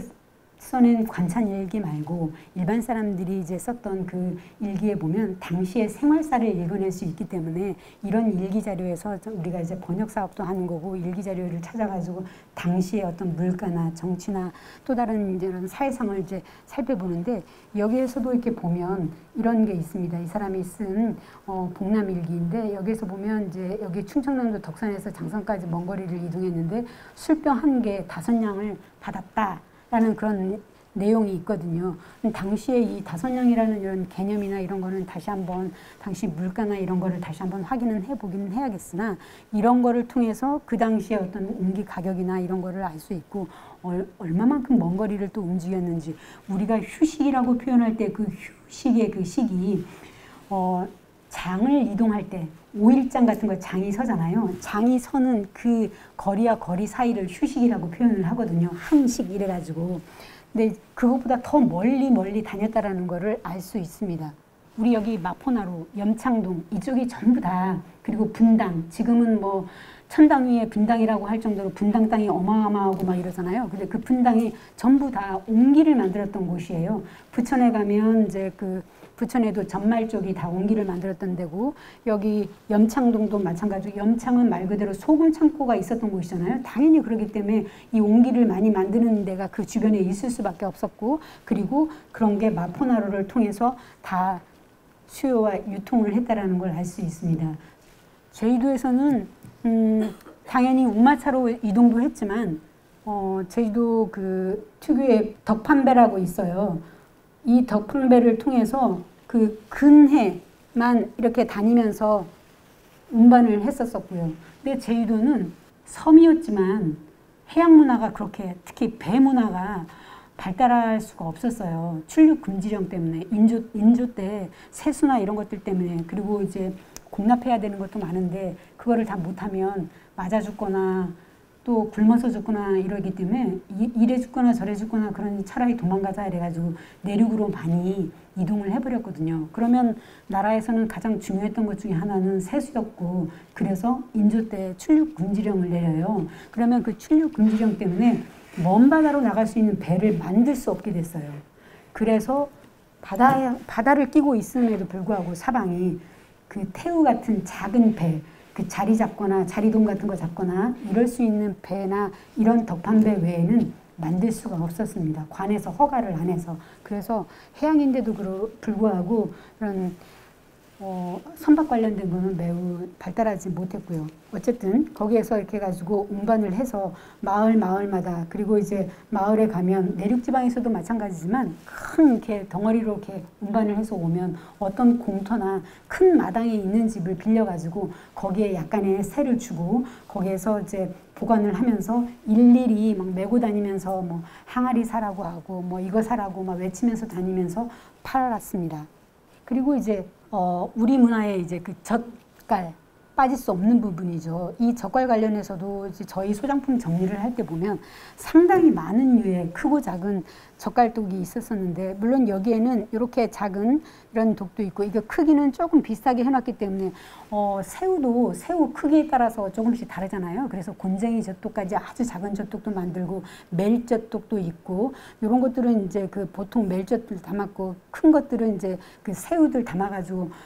써낸 관찬 일기 말고 일반 사람들이 이제 썼던 그 일기에 보면 당시의 생활사를 읽어낼 수 있기 때문에 이런 일기 자료에서 우리가 이제 번역 사업도 하는 거고 일기 자료를 찾아가지고 당시의 어떤 물가나 정치나 또 다른 이런 사회상을 이제 살펴보는데 여기에서도 이렇게 보면 이런 게 있습니다. 이 사람이 쓴 어, 복남 일기인데 여기에서 보면 이제 여기 충청남도 덕산에서 장성까지 먼 거리를 이동했는데 술병 한 개 다섯 냥을 받았다. 라는 그런 내용이 있거든요. 당시에 이 다선량이라는 이런 개념이나 이런 거는 다시 한번 당시 물가나 이런 거를 다시 한번 확인은 해보기는 해야겠으나 이런 거를 통해서 그 당시에 어떤 옹기 가격이나 이런 거를 알 수 있고 얼, 얼마만큼 먼 거리를 또 움직였는지 우리가 휴식이라고 표현할 때 그 휴식의 그 시기 어, 장을 이동할 때 오일장 같은 거 장이 서잖아요. 장이 서는 그 거리와 거리 사이를 휴식이라고 표현을 하거든요. 항식 이래가지고. 근데 그것보다 더 멀리 멀리 다녔다라는 거를 알 수 있습니다. 우리 여기 마포나루, 염창동 이쪽이 전부 다 그리고 분당 지금은 뭐 천당 위에 분당이라고 할 정도로 분당 땅이 어마어마하고 막 이러잖아요. 근데 그 분당이 전부 다 옹기를 만들었던 곳이에요. 부천에 가면 이제 그 부천에도 전말 쪽이 다 옹기를 만들었던 데고 여기 염창동도 마찬가지로 염창은 말 그대로 소금 창고가 있었던 곳이잖아요. 당연히 그렇기 때문에 이 옹기를 많이 만드는 데가 그 주변에 있을 수밖에 없었고 그리고 그런 게 마포나루를 통해서 다 수요와 유통을 했다라는 걸 알 수 있습니다. 제주도에서는 음, 당연히 운마차로 이동도 했지만 어, 제주도 그 특유의 덕판배라고 있어요. 이 덕판배를 통해서 그 근해만 이렇게 다니면서 운반을 했었었고요. 근데 제주도는 섬이었지만 해양 문화가 그렇게 특히 배 문화가 발달할 수가 없었어요. 출입 금지령 때문에 인조 인조 때 세수나 이런 것들 때문에 그리고 이제 공납해야 되는 것도 많은데 그거를 다 못하면 맞아 죽거나 또 굶어서 죽거나 이러기 때문에 이래 죽거나 저래 죽거나 그러니 차라리 도망가자 이래가지고 내륙으로 많이 이동을 해버렸거든요. 그러면 나라에서는 가장 중요했던 것 중에 하나는 세수였고 그래서 인조 때 출입 금지령을 내려요. 그러면 그 출입 금지령 때문에 먼 바다로 나갈 수 있는 배를 만들 수 없게 됐어요. 그래서 바다, 바다를 끼고 있음에도 불구하고 사방이 그 태우 같은 작은 배, 그 자리 잡거나 자리돔 같은 거 잡거나 이럴 수 있는 배나 이런 덕판배 외에는 만들 수가 없었습니다. 관에서 허가를 안 해서. 그래서 해양인데도 불구하고 그런 어, 선박 관련된 거는 매우 발달하지 못했고요. 어쨌든 거기에서 이렇게 해가지고 운반을 해서 마을 마을마다 그리고 이제 마을에 가면 내륙지방에서도 마찬가지지만 큰 이렇게 덩어리로 이렇게 운반을 해서 오면 어떤 공터나 큰 마당에 있는 집을 빌려가지고 거기에 약간의 세를 주고 거기에서 이제 보관을 하면서 일일이 막 메고 다니면서 뭐 항아리 사라고 하고 뭐 이거 사라고 막 외치면서 다니면서 팔았습니다. 그리고 이제 어, 우리 문화의 이제 그 젓갈 빠질 수 없는 부분이죠. 이 젓갈 관련해서도 이제 저희 소장품 정리를 할 때 보면 상당히 많은 류의 크고 작은 젓갈독이 있었었는데 물론 여기에는 이렇게 작은 이런 독도 있고 이게 크기는 조금 비슷하게 해놨기 때문에 어, 새우도 새우 크기에 따라서 조금씩 다르잖아요. 그래서 곤쟁이 젓독까지 아주 작은 젓독도 만들고 멜젓독도 있고 이런 것들은 이제 그 보통 멜젓들 담았고 큰 것들은 이제 그 새우들 담아가지고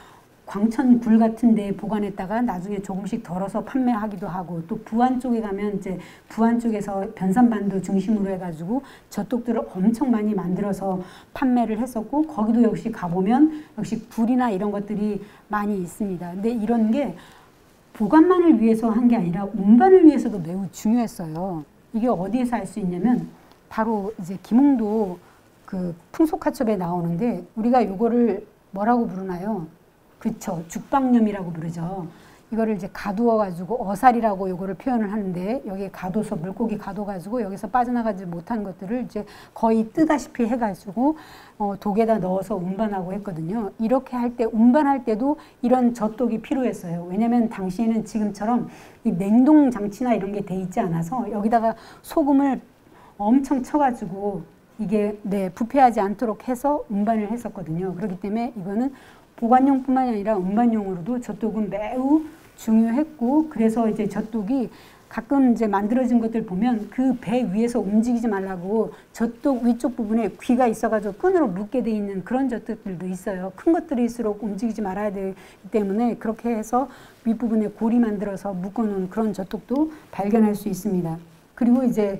광천굴 같은 데 보관했다가 나중에 조금씩 덜어서 판매하기도 하고, 또 부안 쪽에 가면 이제 부안 쪽에서 변산반도 중심으로 해가지고 젖독들을 엄청 많이 만들어서 판매를 했었고, 거기도 역시 가보면 역시 굴이나 이런 것들이 많이 있습니다. 근데 이런 게 보관만을 위해서 한 게 아니라 운반을 위해서도 매우 중요했어요. 이게 어디에서 알 수 있냐면 바로 이제 김흥도 그 풍속화첩에 나오는데, 우리가 이거를 뭐라고 부르나요? 그쵸, 죽방염이라고 부르죠. 이거를 이제 가두어 가지고 어살이라고 요거를 표현을 하는데, 여기에 가둬서 물고기 가둬 가지고 여기서 빠져나가지 못한 것들을 이제 거의 뜨다시피 해 가지고 어, 독에다 넣어서 운반하고 했거든요. 이렇게 할 때, 운반할 때도 이런 젖독이 필요했어요. 왜냐면 당시에는 지금처럼 이 냉동 장치나 이런 게 돼 있지 않아서 여기다가 소금을 엄청 쳐가지고 이게 네, 부패하지 않도록 해서 운반을 했었거든요. 그렇기 때문에 이거는 보관용뿐만이 아니라 운반용으로도 젖독은 매우 중요했고, 그래서 이제 젖독이 가끔 이제 만들어진 것들 보면 그 배 위에서 움직이지 말라고 젖독 위쪽 부분에 귀가 있어가지고 끈으로 묶게 돼 있는 그런 젖독들도 있어요. 큰 것들일수록 움직이지 말아야 되기 때문에 그렇게 해서 윗부분에 고리 만들어서 묶어놓은 그런 젖독도 발견할 수 있습니다. 그리고 이제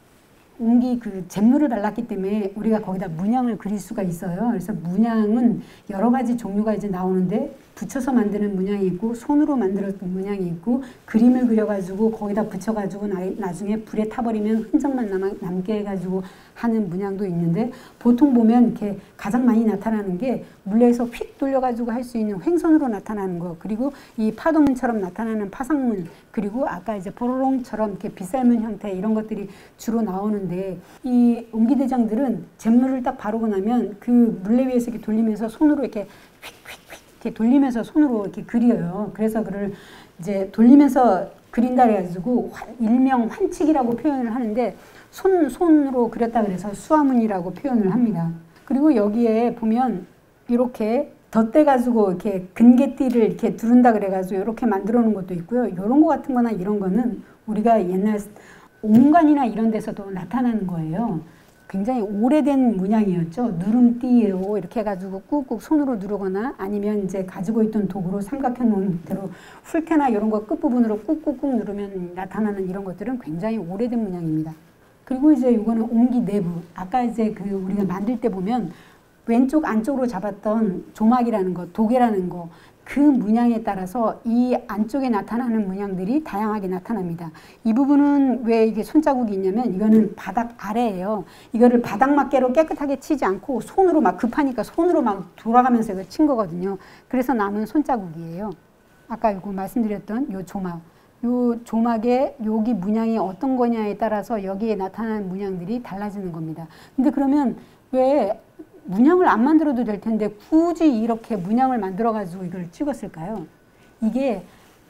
옹기 그 잿물을 발랐기 때문에 우리가 거기다 문양을 그릴 수가 있어요. 그래서 문양은 여러 가지 종류가 이제 나오는데, 붙여서 만드는 문양이 있고 손으로 만들었던 문양이 있고, 그림을 그려가지고 거기다 붙여가지고 나, 나중에 불에 타버리면 흔적만 남, 남게 해가지고 하는 문양도 있는데, 보통 보면 이렇게 가장 많이 나타나는 게 물레에서 휙 돌려가지고 할 수 있는 횡선으로 나타나는 거, 그리고 이 파도문처럼 나타나는 파상문, 그리고 아까 이제 보로롱처럼 이렇게 빗살문 형태, 이런 것들이 주로 나오는데, 이 옹기대장들은 잿물을 딱 바르고 나면 그 물레 위에서 이렇게 돌리면서 손으로 이렇게 휙휙 이렇게 돌리면서 손으로 이렇게 그려요. 그래서 그를 이제 돌리면서 그린다 그래가지고 일명 환칙이라고 표현을 하는데, 손, 손으로 그렸다 그래서 수화문이라고 표현을 합니다. 그리고 여기에 보면 이렇게 덧대가지고 이렇게 근개띠를 이렇게 두른다 그래가지고 이렇게 만들어 놓은 것도 있고요. 이런 거 같은 거나 이런 거는 우리가 옛날 옹관이나 이런 데서도 나타나는 거예요. 굉장히 오래된 문양이었죠. 누름띠로 이렇게 해가지고 꾹꾹 손으로 누르거나, 아니면 이제 가지고 있던 도구로 삼각형 놓은 대로 훌테나 이런 거 끝부분으로 꾹꾹꾹 누르면 나타나는 이런 것들은 굉장히 오래된 문양입니다. 그리고 이제 이거는 옹기 내부. 아까 이제 그 우리가 만들 때 보면 왼쪽 안쪽으로 잡았던 조막이라는 거, 도개라는 거, 그 문양에 따라서 이 안쪽에 나타나는 문양들이 다양하게 나타납니다. 이 부분은 왜 이게 손자국이 있냐면, 이거는 바닥 아래예요. 이거를 바닥 막개로 깨끗하게 치지 않고 손으로 막 급하니까 손으로 막 돌아가면서 이걸 친 거거든요. 그래서 남은 손자국이에요. 아까 이거 말씀드렸던 요 조막. 요 조막에 여기 문양이 어떤 거냐에 따라서 여기에 나타나는 문양들이 달라지는 겁니다. 근데 그러면 왜 문양을 안 만들어도 될 텐데 굳이 이렇게 문양을 만들어 가지고 이걸 찍었을까요? 이게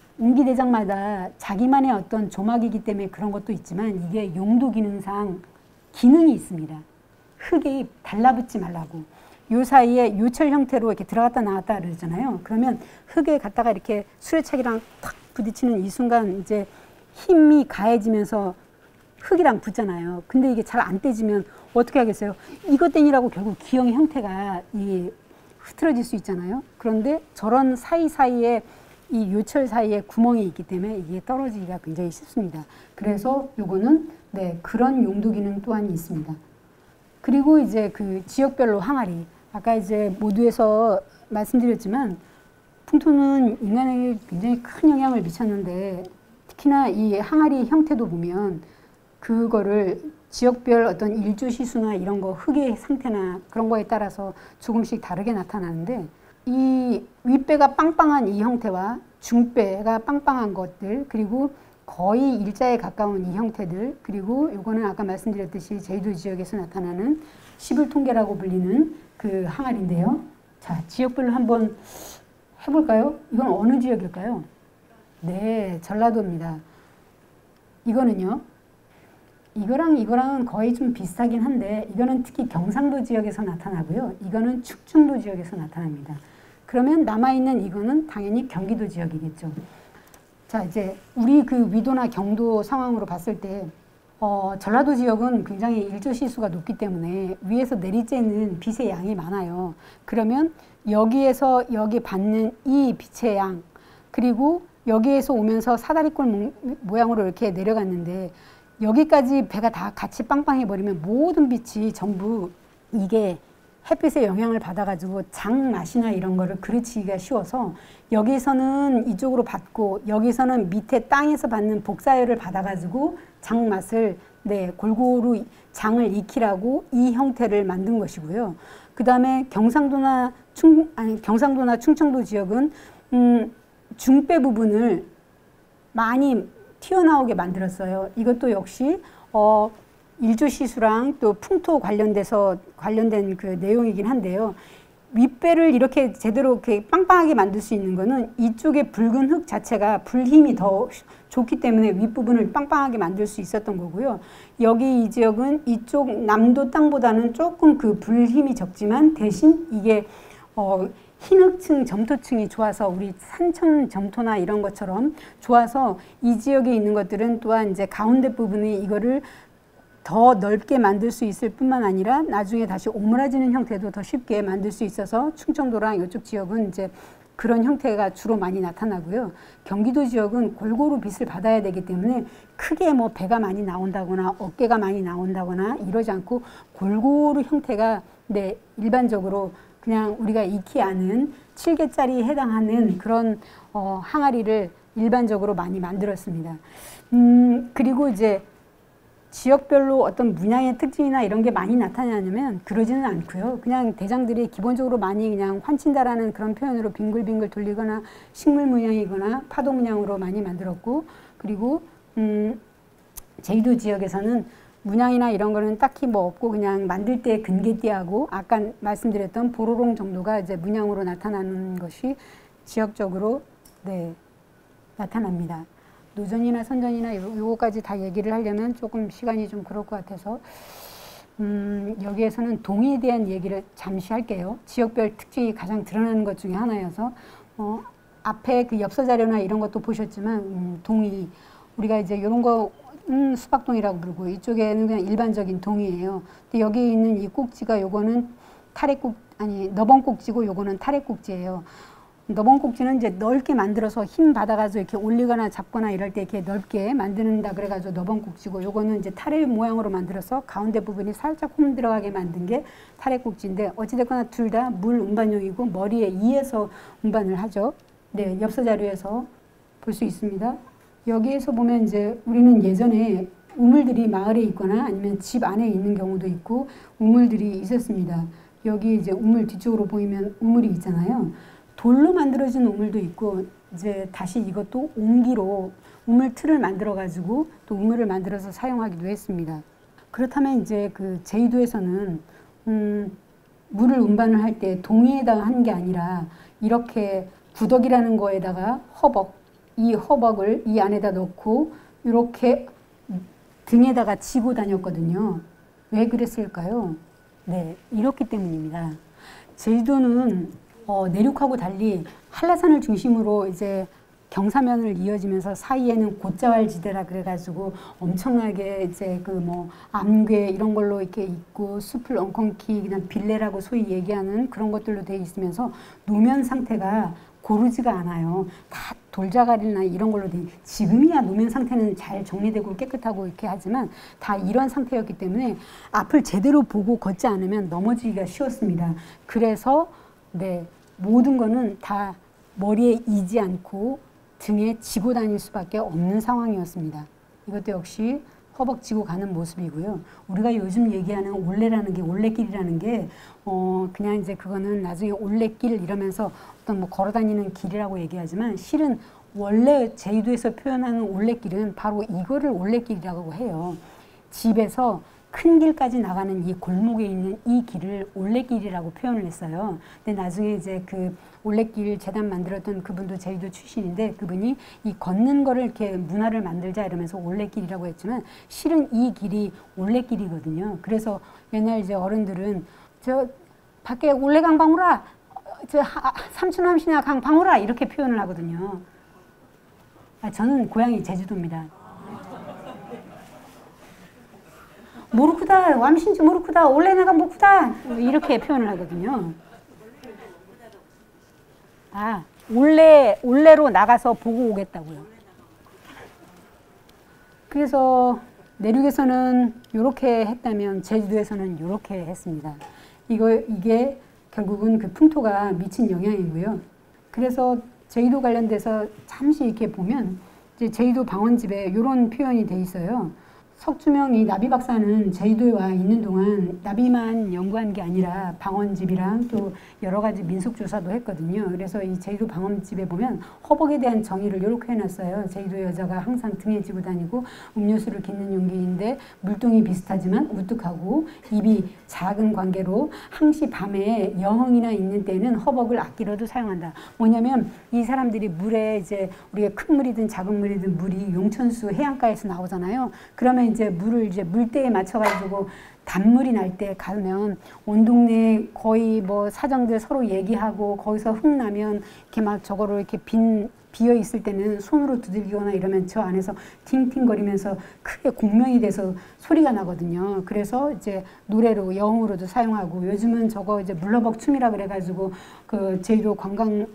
옹기대장마다 자기만의 어떤 조막이기 때문에 그런 것도 있지만, 이게 용도 기능상 기능이 있습니다. 흙이 달라붙지 말라고. 요 사이에 요철 형태로 이렇게 들어갔다 나왔다 그러잖아요. 그러면 흙에 갖다가 이렇게 수레차기랑 탁 부딪히는 이 순간 이제 힘이 가해지면서 흙이랑 붙잖아요. 근데 이게 잘 안 떼지면 어떻게 하겠어요? 이것 땡이라고 결국 기형의 형태가 이 흐트러질 수 있잖아요. 그런데 저런 사이사이에 이 요철 사이에 구멍이 있기 때문에 이게 떨어지기가 굉장히 쉽습니다. 그래서 요거는 네, 그런 용도 기능 또한 있습니다. 그리고 이제 그 지역별로 항아리. 아까 이제 모두에서 말씀드렸지만 풍토는 인간에게 굉장히 큰 영향을 미쳤는데, 특히나 이 항아리 형태도 보면 그거를 지역별 어떤 일조시수나 이런 거, 흙의 상태나 그런 거에 따라서 조금씩 다르게 나타나는데, 이 윗배가 빵빵한 이 형태와 중배가 빵빵한 것들, 그리고 거의 일자에 가까운 이 형태들, 그리고 요거는 아까 말씀드렸듯이 제주도 지역에서 나타나는 시불통계라고 불리는 그 항아리인데요. 자, 지역별로 한번 해볼까요? 이건 어느 지역일까요? 네, 전라도입니다. 이거는요, 이거랑 이거랑은 거의 좀 비슷하긴 한데, 이거는 특히 경상도 지역에서 나타나고요. 이거는 축중도 지역에서 나타납니다. 그러면 남아있는 이거는 당연히 경기도 지역이겠죠. 자, 이제 우리 그 위도나 경도 상황으로 봤을 때 어, 전라도 지역은 굉장히 일조시수가 높기 때문에 위에서 내리쬐는 빛의 양이 많아요. 그러면 여기에서 여기 받는 이 빛의 양, 그리고 여기에서 오면서 사다리꼴 모양으로 이렇게 내려갔는데 여기까지 배가 다 같이 빵빵해 버리면 모든 빛이 전부 이게 햇빛의 영향을 받아가지고 장맛이나 이런 거를 그르치기가 쉬워서 여기서는 이쪽으로 받고 여기서는 밑에 땅에서 받는 복사열을 받아가지고 장맛을 네, 골고루 장을 익히라고 이 형태를 만든 것이고요. 그 다음에 경상도나 충 아니 경상도나 충청도 지역은 음, 중배 부분을 많이 튀어나오게 만들었어요. 이것도 역시 어, 일조시수랑 또 풍토 관련돼서 관련된 그 내용이긴 한데요. 윗배를 이렇게 제대로 이렇게 빵빵하게 만들 수 있는 거는 이쪽에 붉은 흙 자체가 불힘이 더 좋기 때문에 윗부분을 빵빵하게 만들 수 있었던 거고요. 여기 이 지역은 이쪽 남도 땅보다는 조금 그 불힘이 적지만 대신 이게 어, 흰흙층, 점토층이 좋아서 우리 산천 점토나 이런 것처럼 좋아서 이 지역에 있는 것들은 또한 이제 가운데 부분에 이거를 더 넓게 만들 수 있을 뿐만 아니라 나중에 다시 오므라지는 형태도 더 쉽게 만들 수 있어서 충청도랑 이쪽 지역은 이제 그런 형태가 주로 많이 나타나고요. 경기도 지역은 골고루 빛을 받아야 되기 때문에 크게 뭐 배가 많이 나온다거나 어깨가 많이 나온다거나 이러지 않고 골고루 형태가 네, 일반적으로 그냥 우리가 익히 아는 칠 개짜리에 해당하는 그런 어, 항아리를 일반적으로 많이 만들었습니다. 음, 그리고 이제 지역별로 어떤 문양의 특징이나 이런 게 많이 나타나냐면 그러지는 않고요. 그냥 대장들이 기본적으로 많이 그냥 환친다라는 그런 표현으로 빙글빙글 돌리거나 식물 문양이거나 파도 문양으로 많이 만들었고, 그리고 음, 제주도 지역에서는 문양이나 이런 거는 딱히 뭐 없고 그냥 만들 때 근개띠하고 아까 말씀드렸던 보로롱 정도가 이제 문양으로 나타나는 것이 지역적으로 네, 나타납니다. 노전이나 선전이나 요거까지 다 얘기를 하려면 조금 시간이 좀 그럴 것 같아서 음, 여기에서는 동의에 대한 얘기를 잠시 할게요. 지역별 특징이 가장 드러나는 것 중에 하나여서 어, 앞에 그 엽서 자료나 이런 것도 보셨지만 음, 동의 우리가 이제 이런 거 음, 수박동이라고 부르고 이쪽에는 그냥 일반적인 동이에요. 근데 여기 있는 이 꼭지가 요거는 타래꼭 아니 너번꼭지고 요거는 타래꼭지예요. 너번꼭지는 이제 넓게 만들어서 힘 받아가지고 이렇게 올리거나 잡거나 이럴 때 이렇게 넓게 만드는다 그래가지고 너번꼭지고 요거는 이제 타래 모양으로 만들어서 가운데 부분이 살짝 홈 들어가게 만든 게 타래꼭지인데 어찌됐거나 둘 다 물 운반용이고 머리에 이에서 운반을 하죠. 네, 엽서 자료에서 볼 수 있습니다. 여기에서 보면 이제 우리는 예전에 우물들이 마을에 있거나 아니면 집 안에 있는 경우도 있고 우물들이 있었습니다. 여기 이제 우물 뒤쪽으로 보이면 우물이 있잖아요. 돌로 만들어진 우물도 있고 이제 다시 이것도 옹기로 우물 틀을 만들어 가지고 또 우물을 만들어서 사용하기도 했습니다. 그렇다면 이제 그 제주도에서는 음, 물을 운반을 할 때 동이에다가 한 게 아니라 이렇게 구덕이라는 거에다가 허벅, 이 허벅을 이 안에다 넣고 이렇게 등에다가 지고 다녔거든요. 왜 그랬을까요? 네, 이렇기 때문입니다. 제주도는 어, 내륙하고 달리 한라산을 중심으로 이제 경사면을 이어지면서 사이에는 곶자왈지대라 그래가지고 엄청나게 이제 그 뭐 암괴 이런 걸로 이렇게 있고 숲을 엉겅퀴 그냥 빌레라고 소위 얘기하는 그런 것들로 되어 있으면서 노면 상태가 고르지가 않아요. 다 돌자갈이나 이런 걸로 돼. 지금이야 노면 상태는 잘 정리되고 깨끗하고 이렇게 하지만 다 이런 상태였기 때문에 앞을 제대로 보고 걷지 않으면 넘어지기가 쉬웠습니다. 그래서 네. 모든 거는 다 머리에 이지 않고 등에 지고 다닐 수밖에 없는 상황이었습니다. 이것도 역시 허벅지고 가는 모습이고요. 우리가 요즘 얘기하는 올레라는 게 올레길이라는 게 어 그냥 이제 그거는 나중에 올레길 이러면서 어떤 뭐 걸어 다니는 길이라고 얘기하지만 실은 원래 제주도에서 표현하는 올레길은 바로 이거를 올레길이라고 해요. 집에서 큰 길까지 나가는 이 골목에 있는 이 길을 올레길이라고 표현을 했어요. 근데 나중에 이제 그 올레길 재단 만들었던 그분도 제주도 출신인데 그분이 이 걷는 거를 이렇게 문화를 만들자 이러면서 올레길이라고 했지만 실은 이 길이 올레길이거든요. 그래서 옛날 이제 어른들은 저 밖에 올레강 방울아, 저 삼촌함시나 강 방울아 이렇게 표현을 하거든요. 아, 저는 고향이 제주도입니다. 모르크다, 왬신지 모르크다, 원래 내가 모크다 이렇게 표현을 하거든요. 아, 올레, 올레로 나가서 보고 오겠다고요. 그래서 내륙에서는 이렇게 했다면 제주도에서는 이렇게 했습니다. 이거, 이게 결국은 그 풍토가 미친 영향이고요. 그래서 제주도 관련돼서 잠시 이렇게 보면 이제 제주도 방언집에 이런 표현이 돼 있어요. 석주명 이 나비 박사는 제주도에 와 있는 동안 나비만 연구한 게 아니라 방언집이랑 또 여러 가지 민속 조사도 했거든요. 그래서 이 제주도 방언집에 보면 허벅에 대한 정의를 이렇게 해놨어요. 제주도 여자가 항상 등에 지고 다니고 음료수를 깃는 용기인데 물동이 비슷하지만 우뚝하고 입이 작은 관계로 항시 밤에 여흥이나 있는 때는 허벅을 악기로도 사용한다. 뭐냐면 이 사람들이 물에 이제 우리가 큰 물이든 작은 물이든 물이 용천수 해안가에서 나오잖아요. 그러면 이제 물을 이제 물때에 맞춰가지고 단물이 날 때 가면 온 동네 거의 뭐 사장들 서로 얘기하고 거기서 흥 나면 이렇게 막 저거를 이렇게 빈 비어 있을 때는 손으로 두들기거나 이러면 저 안에서 팅팅거리면서 크게 공명이 돼서 소리가 나거든요. 그래서 이제 노래로 여흥으로도 사용하고 요즘은 저거 이제 물러벅 춤이라 그래가지고 그 제주도 관광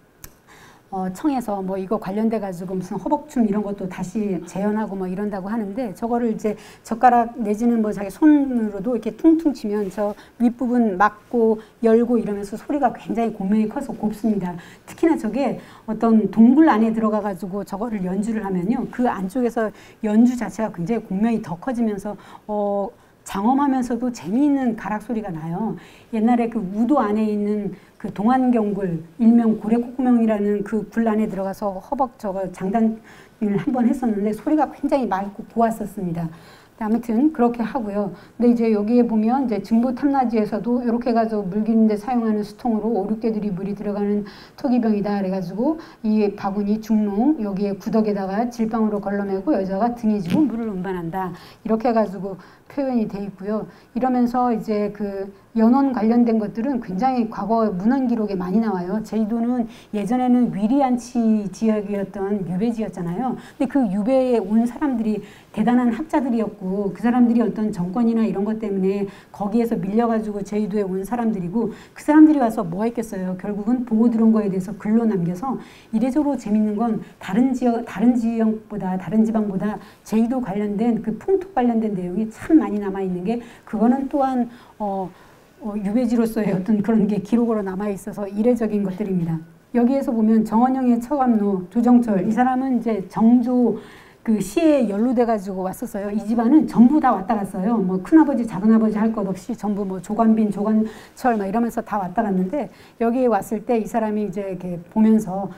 어, 청에서 뭐 이거 관련돼 가지고 무슨 허벅춤 이런 것도 다시 재현하고 뭐 이런다고 하는데 저거를 이제 젓가락 내지는 뭐 자기 손으로도 이렇게 퉁퉁 치면 저 윗부분 막고 열고 이러면서 소리가 굉장히 공명이 커서 곱습니다. 특히나 저게 어떤 동굴 안에 들어가 가지고 저거를 연주를 하면요. 그 안쪽에서 연주 자체가 굉장히 공명이 더 커지면서 어 장엄하면서도 재미있는 가락 소리가 나요. 옛날에 그 우도 안에 있는 그 동안경굴, 일명 고래콧구멍이라는 그 굴 안에 들어가서 허벅 저거 장단을 한번 했었는데 소리가 굉장히 맑고 고왔었습니다. 아무튼 그렇게 하고요. 근데 이제 여기에 보면 이제 증부 탐라지에서도 이렇게 해가지고 물 기는데 사용하는 수통으로 오, 육 대들이 물이 들어가는 토기병이다. 그래가지고 이 바구니 중농 여기에 구덕에다가 질방으로 걸러매고 여자가 등에 지고 물을 운반한다. 이렇게 해가지고 표현이 돼 있고요. 이러면서 이제 그 연원 관련된 것들은 굉장히 과거 문헌 기록에 많이 나와요. 제주도는 예전에는 위리안치 지역이었던 유배지였잖아요. 근데 그 유배에 온 사람들이 대단한 학자들이었고 그 사람들이 어떤 정권이나 이런 것 때문에 거기에서 밀려가지고 제주도에 온 사람들이고 그 사람들이 와서 뭐 했겠어요. 결국은 보고 들어온 거에 대해서 글로 남겨서 이례적으로 재밌는 건 다른 지역, 다른 지역보다 다른 지방보다 제주도 관련된 그 풍토 관련된 내용이 참 많이 남아있는 게 그거는 또한 어, 어, 유배지로서의 어떤 그런 게 기록으로 남아있어서 이례적인 것들입니다. 여기에서 보면 정원영의 처감로 조정철 이 사람은 이제 정조 그 시에 연루돼가지고 왔었어요. 이 집안은 전부 다 왔다 갔어요. 뭐 큰아버지, 작은아버지 할 것 없이 전부 뭐 조관빈, 조관철 막 이러면서 다 왔다 갔는데 여기에 왔을 때 이 사람이 이제 이렇게 보면서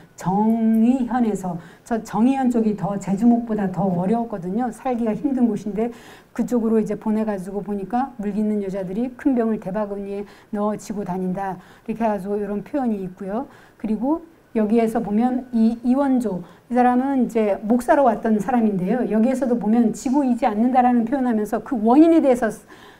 정의현에서 저 정의현 쪽이 더 제주목보다 더 어려웠거든요. 살기가 힘든 곳인데 그쪽으로 이제 보내가지고 보니까 물깃는 여자들이 큰 병을 대바구니에 넣어 지고 다닌다. 이렇게 해가지고 이런 표현이 있고요. 그리고 여기에서 보면 이 이원조 이 사람은 이제 목사로 왔던 사람인데요. 여기에서도 보면 지고 있지 않는다라는 표현하면서 그 원인에 대해서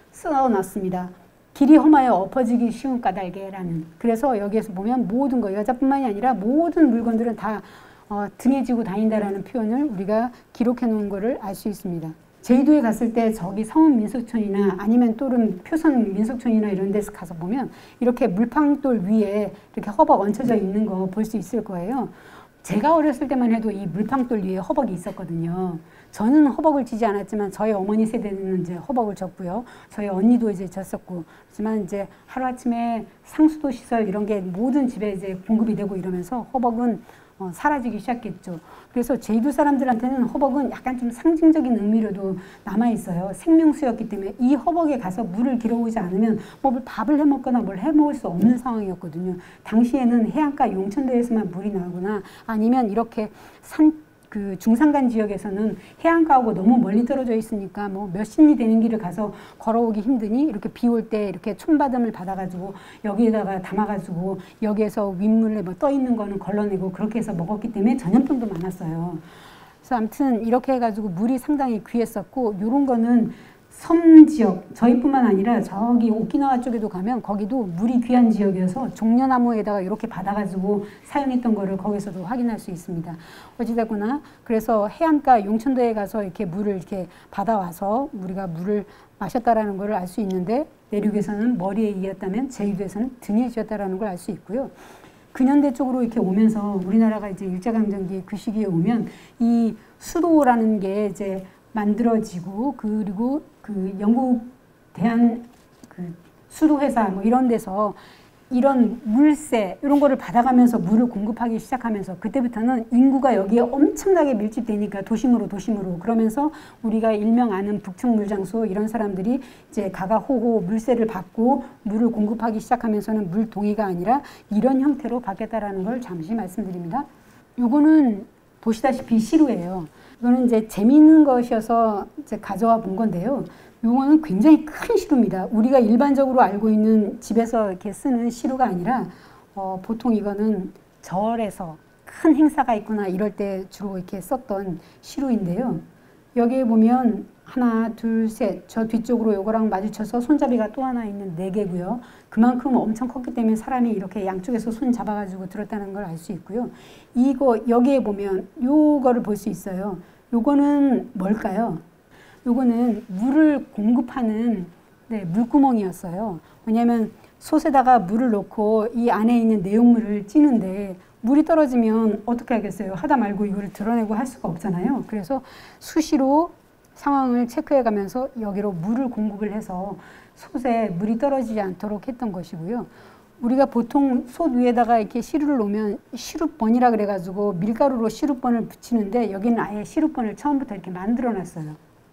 써놨습니다. 길이 험하여 엎어지기 쉬운 까닭에라는. 그래서 여기에서 보면 모든 거 여자뿐만이 아니라 모든 물건들은 다 어, 등에 지고 다닌다라는 표현을 우리가 기록해 놓은 거를 알 수 있습니다. 제주도에 갔을 때 저기 성은 민속촌이나 아니면 또는 표선 민속촌이나 이런 데서 가서 보면 이렇게 물방돌 위에 이렇게 허벅 얹혀져 있는 거 볼 수 있을 거예요. 제가 어렸을 때만 해도 이 물방돌 위에 허벅이 있었거든요. 저는 허벅을 쥐지 않았지만 저희 어머니 세대는 이제 허벅을 졌고요. 저희 언니도 이제 졌었고. 하지만 이제 하루아침에 상수도 시설 이런 게 모든 집에 이제 공급이 되고 이러면서 허벅은 어, 사라지기 시작했죠. 그래서 제주도 사람들한테는 허벅은 약간 좀 상징적인 의미로도 남아있어요. 생명수였기 때문에 이 허벅에 가서 물을 길어오지 않으면 뭐 밥을 해먹거나 뭘 해먹을 수 없는 상황이었거든요. 당시에는 해안가 용천도에서만 물이 나거나 아니면 이렇게 산 그 중산간 지역에서는 해안가하고 너무 멀리 떨어져 있으니까 뭐 몇십 리 되는 길을 가서 걸어오기 힘드니 이렇게 비 올 때 이렇게 촌바람을 받아가지고 여기에다가 담아가지고 여기에서 윗물에 뭐 떠 있는 거는 걸러내고 그렇게 해서 먹었기 때문에 전염병도 많았어요. 그래서 아무튼 이렇게 해가지고 물이 상당히 귀했었고 요런 거는 섬 지역, 저희뿐만 아니라 저기 오키나와 쪽에도 가면 거기도 물이 귀한 지역이어서 종려나무에다가 이렇게 받아가지고 사용했던 거를 거기서도 확인할 수 있습니다. 어찌됐거나 그래서 해안가 용천도에 가서 이렇게 물을 이렇게 받아와서 우리가 물을 마셨다라는 걸 알 수 있는데, 내륙에서는 머리에 이었다면 제주도에서는 등에 지었다라는 걸 알 수 있고요. 근현대 쪽으로 이렇게 오면서 우리나라가 이제 일제강점기 그 시기에 오면 이 수도라는 게 이제 만들어지고, 그리고 그 영국 대한 그 수도회사 뭐 이런 데서 이런 물세 이런 거를 받아가면서 물을 공급하기 시작하면서, 그때부터는 인구가 여기에 엄청나게 밀집되니까 도심으로 도심으로, 그러면서 우리가 일명 아는 북측물장소 이런 사람들이 이제 가가호호 물세를 받고 물을 공급하기 시작하면서는 물동이가 아니라 이런 형태로 바뀌었다라는 걸 잠시 말씀드립니다. 요거는 보시다시피 시루예요. 이거는 이제 재미있는 것이어서 이제 가져와 본 건데요. 요거는 굉장히 큰 시루입니다. 우리가 일반적으로 알고 있는 집에서 이렇게 쓰는 시루가 아니라, 어, 보통 이거는 절에서 큰 행사가 있거나 이럴 때 주로 이렇게 썼던 시루인데요. 여기에 보면 하나, 둘, 셋, 저 뒤쪽으로 요거랑 마주쳐서 손잡이가 또 하나 있는 네 개고요. 그만큼 엄청 컸기 때문에 사람이 이렇게 양쪽에서 손 잡아가지고 들었다는 걸 알 수 있고요. 이거 여기에 보면 요거를 볼 수 있어요. 요거는 뭘까요? 요거는 물을 공급하는 네, 물구멍이었어요. 왜냐하면 솥에다가 물을 넣고 이 안에 있는 내용물을 찌는데 물이 떨어지면 어떻게 하겠어요? 하다 말고 이거를 드러내고 할 수가 없잖아요. 그래서 수시로 상황을 체크해 가면서 여기로 물을 공급을 해서 솥에 물이 떨어지지 않도록 했던 것이고요. 우리가 보통 솥 위에다가 이렇게 시루를 놓으면 시루번이라 그래가지고 밀가루로 시루번을 붙이는데, 여기는 아예 시루번을 처음부터 이렇게 만들어 놨어요.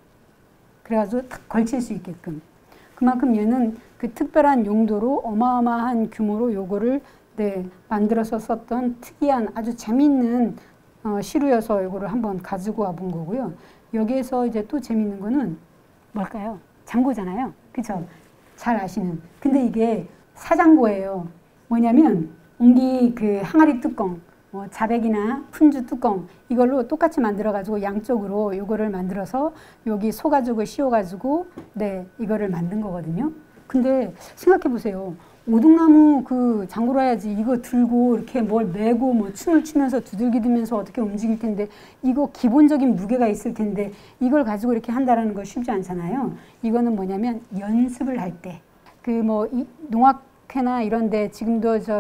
그래가지고 탁 걸칠 수 있게끔. 그만큼 얘는 그 특별한 용도로 어마어마한 규모로 요거를 네, 만들어서 썼던 특이한 아주 재밌는 어, 시루여서 요거를 한번 가지고 와 본 거고요. 여기에서 이제 또 재밌는 거는 뭘까요? 장고잖아요. 그쵸? 잘 아시는. 근데 이게 사장고예요. 뭐냐면 옹기 그 항아리 뚜껑, 뭐 자백이나 푼주 뚜껑 이걸로 똑같이 만들어 가지고 양쪽으로 요거를 만들어서 여기 소가죽을 씌워 가지고 네 이거를 만든 거거든요. 근데 생각해 보세요. 오동나무 그 장고로 해야지 이거 들고 이렇게 뭘 메고 뭐 춤을 추면서 두들기면서 어떻게 움직일 텐데, 이거 기본적인 무게가 있을 텐데 이걸 가지고 이렇게 한다라는 거 쉽지 않잖아요. 이거는 뭐냐면 연습을 할 때 그 뭐 농악회나 이런데 지금도 저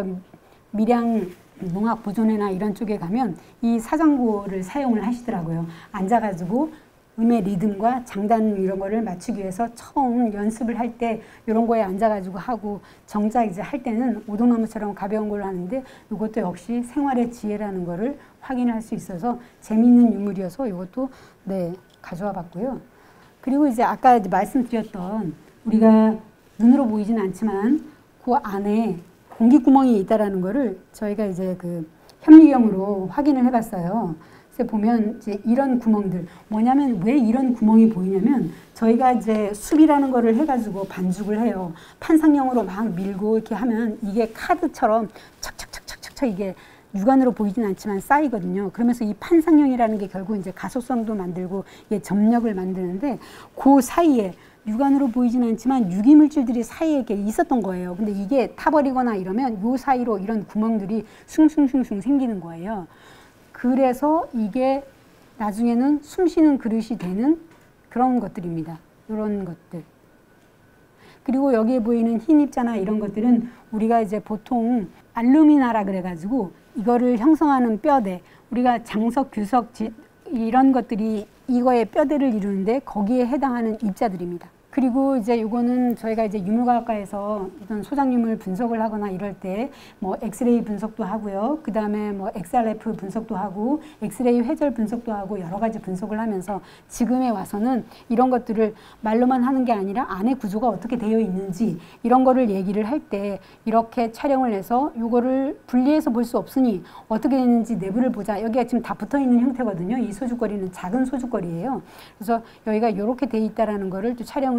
밀양 농악 보존회나 이런 쪽에 가면 이 사장고를 사용을 하시더라고요. 앉아가지고 음의 리듬과 장단 이런 거를 맞추기 위해서 처음 연습을 할 때 이런 거에 앉아가지고 하고, 정작 이제 할 때는 오동나무처럼 가벼운 걸 하는데 이것도 역시 생활의 지혜라는 거를 확인할 수 있어서 재미있는 유물이어서 이것도 네 가져와 봤고요. 그리고 이제 아까 이제 말씀드렸던 우리가 눈으로 보이진 않지만 그 안에 공기구멍이 있다라는 거를 저희가 이제 그 현미경으로 확인을 해봤어요. 그래서 보면 이제 이런 구멍들, 뭐냐면 왜 이런 구멍이 보이냐면 저희가 이제 숲이라는 거를 해가지고 반죽을 해요. 판상형으로 막 밀고 이렇게 하면 이게 카드처럼 척척척척척 이게 육안으로 보이진 않지만 쌓이거든요. 그러면서 이 판상형이라는 게 결국 이제 가소성도 만들고 이게 점력을 만드는데, 그 사이에 육안으로 보이진 않지만 유기물질들이 사이에 이렇게 있었던 거예요. 근데 이게 타버리거나 이러면 요 사이로 이런 구멍들이 숭숭숭숭 생기는 거예요. 그래서 이게 나중에는 숨쉬는 그릇이 되는 그런 것들입니다. 이런 것들. 그리고 여기에 보이는 흰 입자나 이런 것들은 우리가 이제 보통 알루미나라 그래가지고 이거를 형성하는 뼈대, 우리가 장석, 규석 이런 것들이 이거의 뼈대를 이루는데 거기에 해당하는 입자들입니다. 그리고 이제 요거는 저희가 이제 유물과학과에서 어떤 소장유물 분석을 하거나 이럴 때 뭐 엑스레이 분석도 하고요. 그 다음에 뭐 엑스알에프 분석도 하고 엑스레이 회절 분석도 하고 여러 가지 분석을 하면서 지금에 와서는 이런 것들을 말로만 하는 게 아니라 안에 구조가 어떻게 되어 있는지 이런 거를 얘기를 할 때 이렇게 촬영을 해서 요거를 분리해서 볼 수 없으니 어떻게 되는지 내부를 보자. 여기가 지금 다 붙어 있는 형태거든요. 이 소주거리는 작은 소주거리예요. 그래서 여기가 이렇게 돼 있다라는 거를 또 촬영을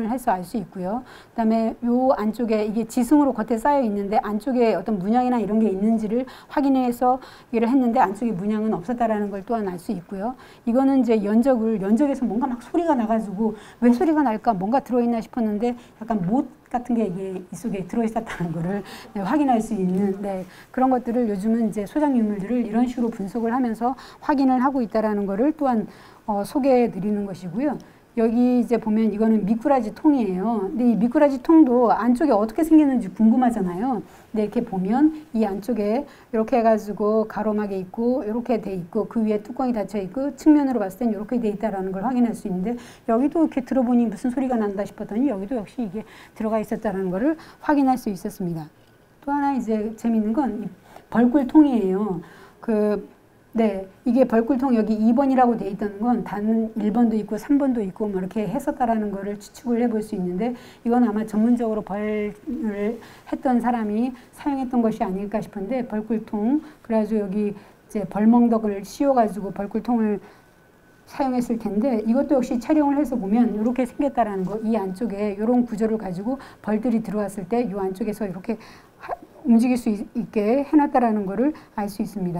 확인을 해서 알 수 있고요. 그다음에 요 안쪽에 이게 지승으로 겉에 쌓여 있는데 안쪽에 어떤 문양이나 이런 게 있는지를 확인해서 얘를 했는데 안쪽에 문양은 없었다라는 걸 또한 알 수 있고요. 이거는 이제 연적을 연적에서 뭔가 막 소리가 나가지고 왜 소리가 날까 뭔가 들어있나 싶었는데 약간 못 같은 게 이게 이 속에 들어있었다는 거를 네, 확인할 수 있는 네, 그런 것들을 요즘은 이제 소장 유물들을 이런 식으로 분석을 하면서 확인을 하고 있다라는 거를 또한 어, 소개해 드리는 것이고요. 여기 이제 보면 이거는 미꾸라지 통이에요. 근데 이 미꾸라지 통도 안쪽에 어떻게 생겼는지 궁금하잖아요. 근데 이렇게 보면 이 안쪽에 이렇게 해가지고 가로막이 있고 이렇게 돼 있고 그 위에 뚜껑이 닫혀 있고 측면으로 봤을 땐 이렇게 돼 있다라는 걸 확인할 수 있는데 여기도 이렇게 들어보니 무슨 소리가 난다 싶었더니 여기도 역시 이게 들어가 있었다라는 거를 확인할 수 있었습니다. 또 하나 이제 재미있는 건 이 벌꿀통이에요. 그 네, 이게 벌꿀통 여기 이 번이라고 돼 있다는 건 단 일 번도 있고 삼 번도 있고 뭐 이렇게 했었다라는 거를 추측을 해볼 수 있는데 이건 아마 전문적으로 벌을 했던 사람이 사용했던 것이 아닐까 싶은데 벌꿀통 그래가지고 여기 이제 벌멍덕을 씌워가지고 벌꿀통을 사용했을 텐데 이것도 역시 촬영을 해서 보면 이렇게 생겼다라는 거, 이 안쪽에 이런 구조를 가지고 벌들이 들어왔을 때 이 안쪽에서 이렇게 하, 움직일 수 있, 있게 해놨다라는 거를 알 수 있습니다.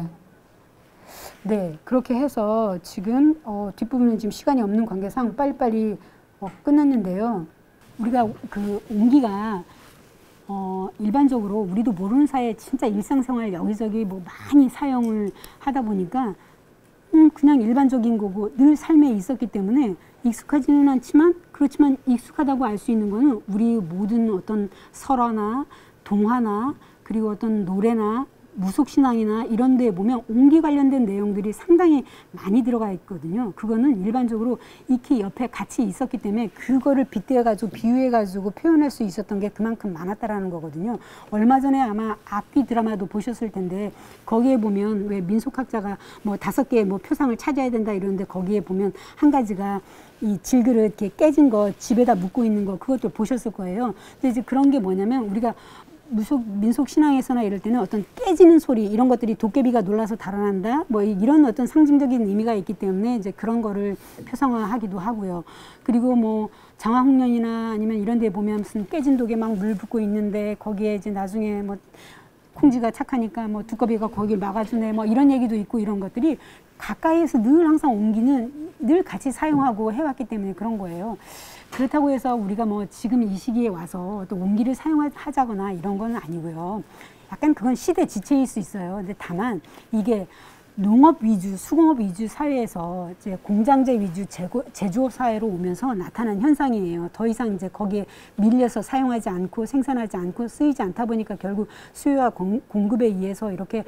네, 그렇게 해서 지금 어, 뒷부분은 지금 시간이 없는 관계상 빨리빨리 어, 끝났는데요. 우리가 그 옹기가 어, 일반적으로 우리도 모르는 사이에 진짜 일상생활 여기저기 뭐 많이 사용을 하다 보니까 음, 그냥 일반적인 거고 늘 삶에 있었기 때문에 익숙하지는 않지만 그렇지만 익숙하다고 알 수 있는 거는 우리 모든 어떤 설화나 동화나 그리고 어떤 노래나 무속신앙이나 이런 데에 보면 옹기 관련된 내용들이 상당히 많이 들어가 있거든요. 그거는 일반적으로 익히 옆에 같이 있었기 때문에 그거를 빗대어가지고 비유해가지고 표현할 수 있었던 게 그만큼 많았다라는 거거든요. 얼마 전에 아마 악귀 드라마도 보셨을 텐데 거기에 보면 왜 민속학자가 뭐 다섯 개의 뭐 표상을 찾아야 된다 이러는데 거기에 보면 한 가지가 이 질그릇 이렇게 깨진 거 집에다 묻고 있는 거 그것도 보셨을 거예요. 근데 이제 그런 게 뭐냐면 우리가 무속, 민속 신앙에서나 이럴 때는 어떤 깨지는 소리 이런 것들이 도깨비가 놀라서 달아난다 뭐 이런 어떤 상징적인 의미가 있기 때문에 이제 그런 거를 표상화하기도 하고요. 그리고 뭐 장화홍련이나 아니면 이런 데 보면 무슨 깨진 독에 막 물 붓고 있는데 거기에 이제 나중에 뭐 콩쥐가 착하니까 뭐 두꺼비가 거기를 막아주네 뭐 이런 얘기도 있고 이런 것들이 가까이에서 늘 항상 옹기는 늘 같이 사용하고 해왔기 때문에 그런 거예요. 그렇다고 해서 우리가 뭐 지금 이 시기에 와서 또 옹기를 사용하자거나 이런 건 아니고요. 약간 그건 시대 지체일 수 있어요. 근데 다만 이게 농업 위주, 수공업 위주 사회에서 이제 공장제 위주 제고, 제조업 사회로 오면서 나타난 현상이에요. 더 이상 이제 거기에 밀려서 사용하지 않고 생산하지 않고 쓰이지 않다 보니까 결국 수요와 공, 공급에 의해서 이렇게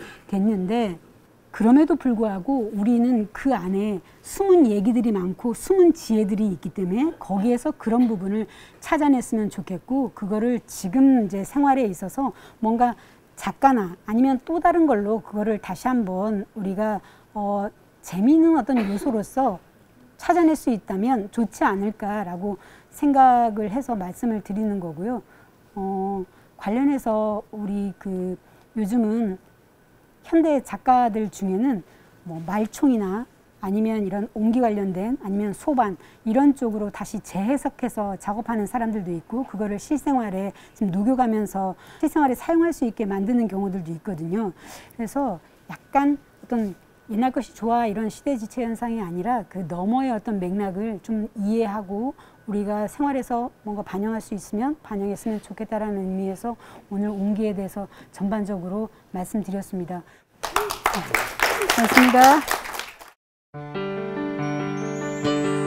됐는데 그럼에도 불구하고 우리는 그 안에 숨은 얘기들이 많고 숨은 지혜들이 있기 때문에 거기에서 그런 부분을 찾아냈으면 좋겠고 그거를 지금 이제 생활에 있어서 뭔가 작가나 아니면 또 다른 걸로 그거를 다시 한번 우리가 어, 재미있는 어떤 요소로서 찾아낼 수 있다면 좋지 않을까라고 생각을 해서 말씀을 드리는 거고요. 어, 관련해서 우리 그 요즘은 현대 작가들 중에는 뭐 말총이나 아니면 이런 옹기 관련된 아니면 소반 이런 쪽으로 다시 재해석해서 작업하는 사람들도 있고 그거를 실생활에 지금 녹여가면서 실생활에 사용할 수 있게 만드는 경우들도 있거든요. 그래서 약간 어떤 옛날 것이 좋아 이런 시대 지체 현상이 아니라 그 너머의 어떤 맥락을 좀 이해하고 우리가 생활에서 뭔가 반영할 수 있으면 반영했으면 좋겠다라는 의미에서 오늘 옹기에 대해서 전반적으로 말씀드렸습니다. 고맙습니다.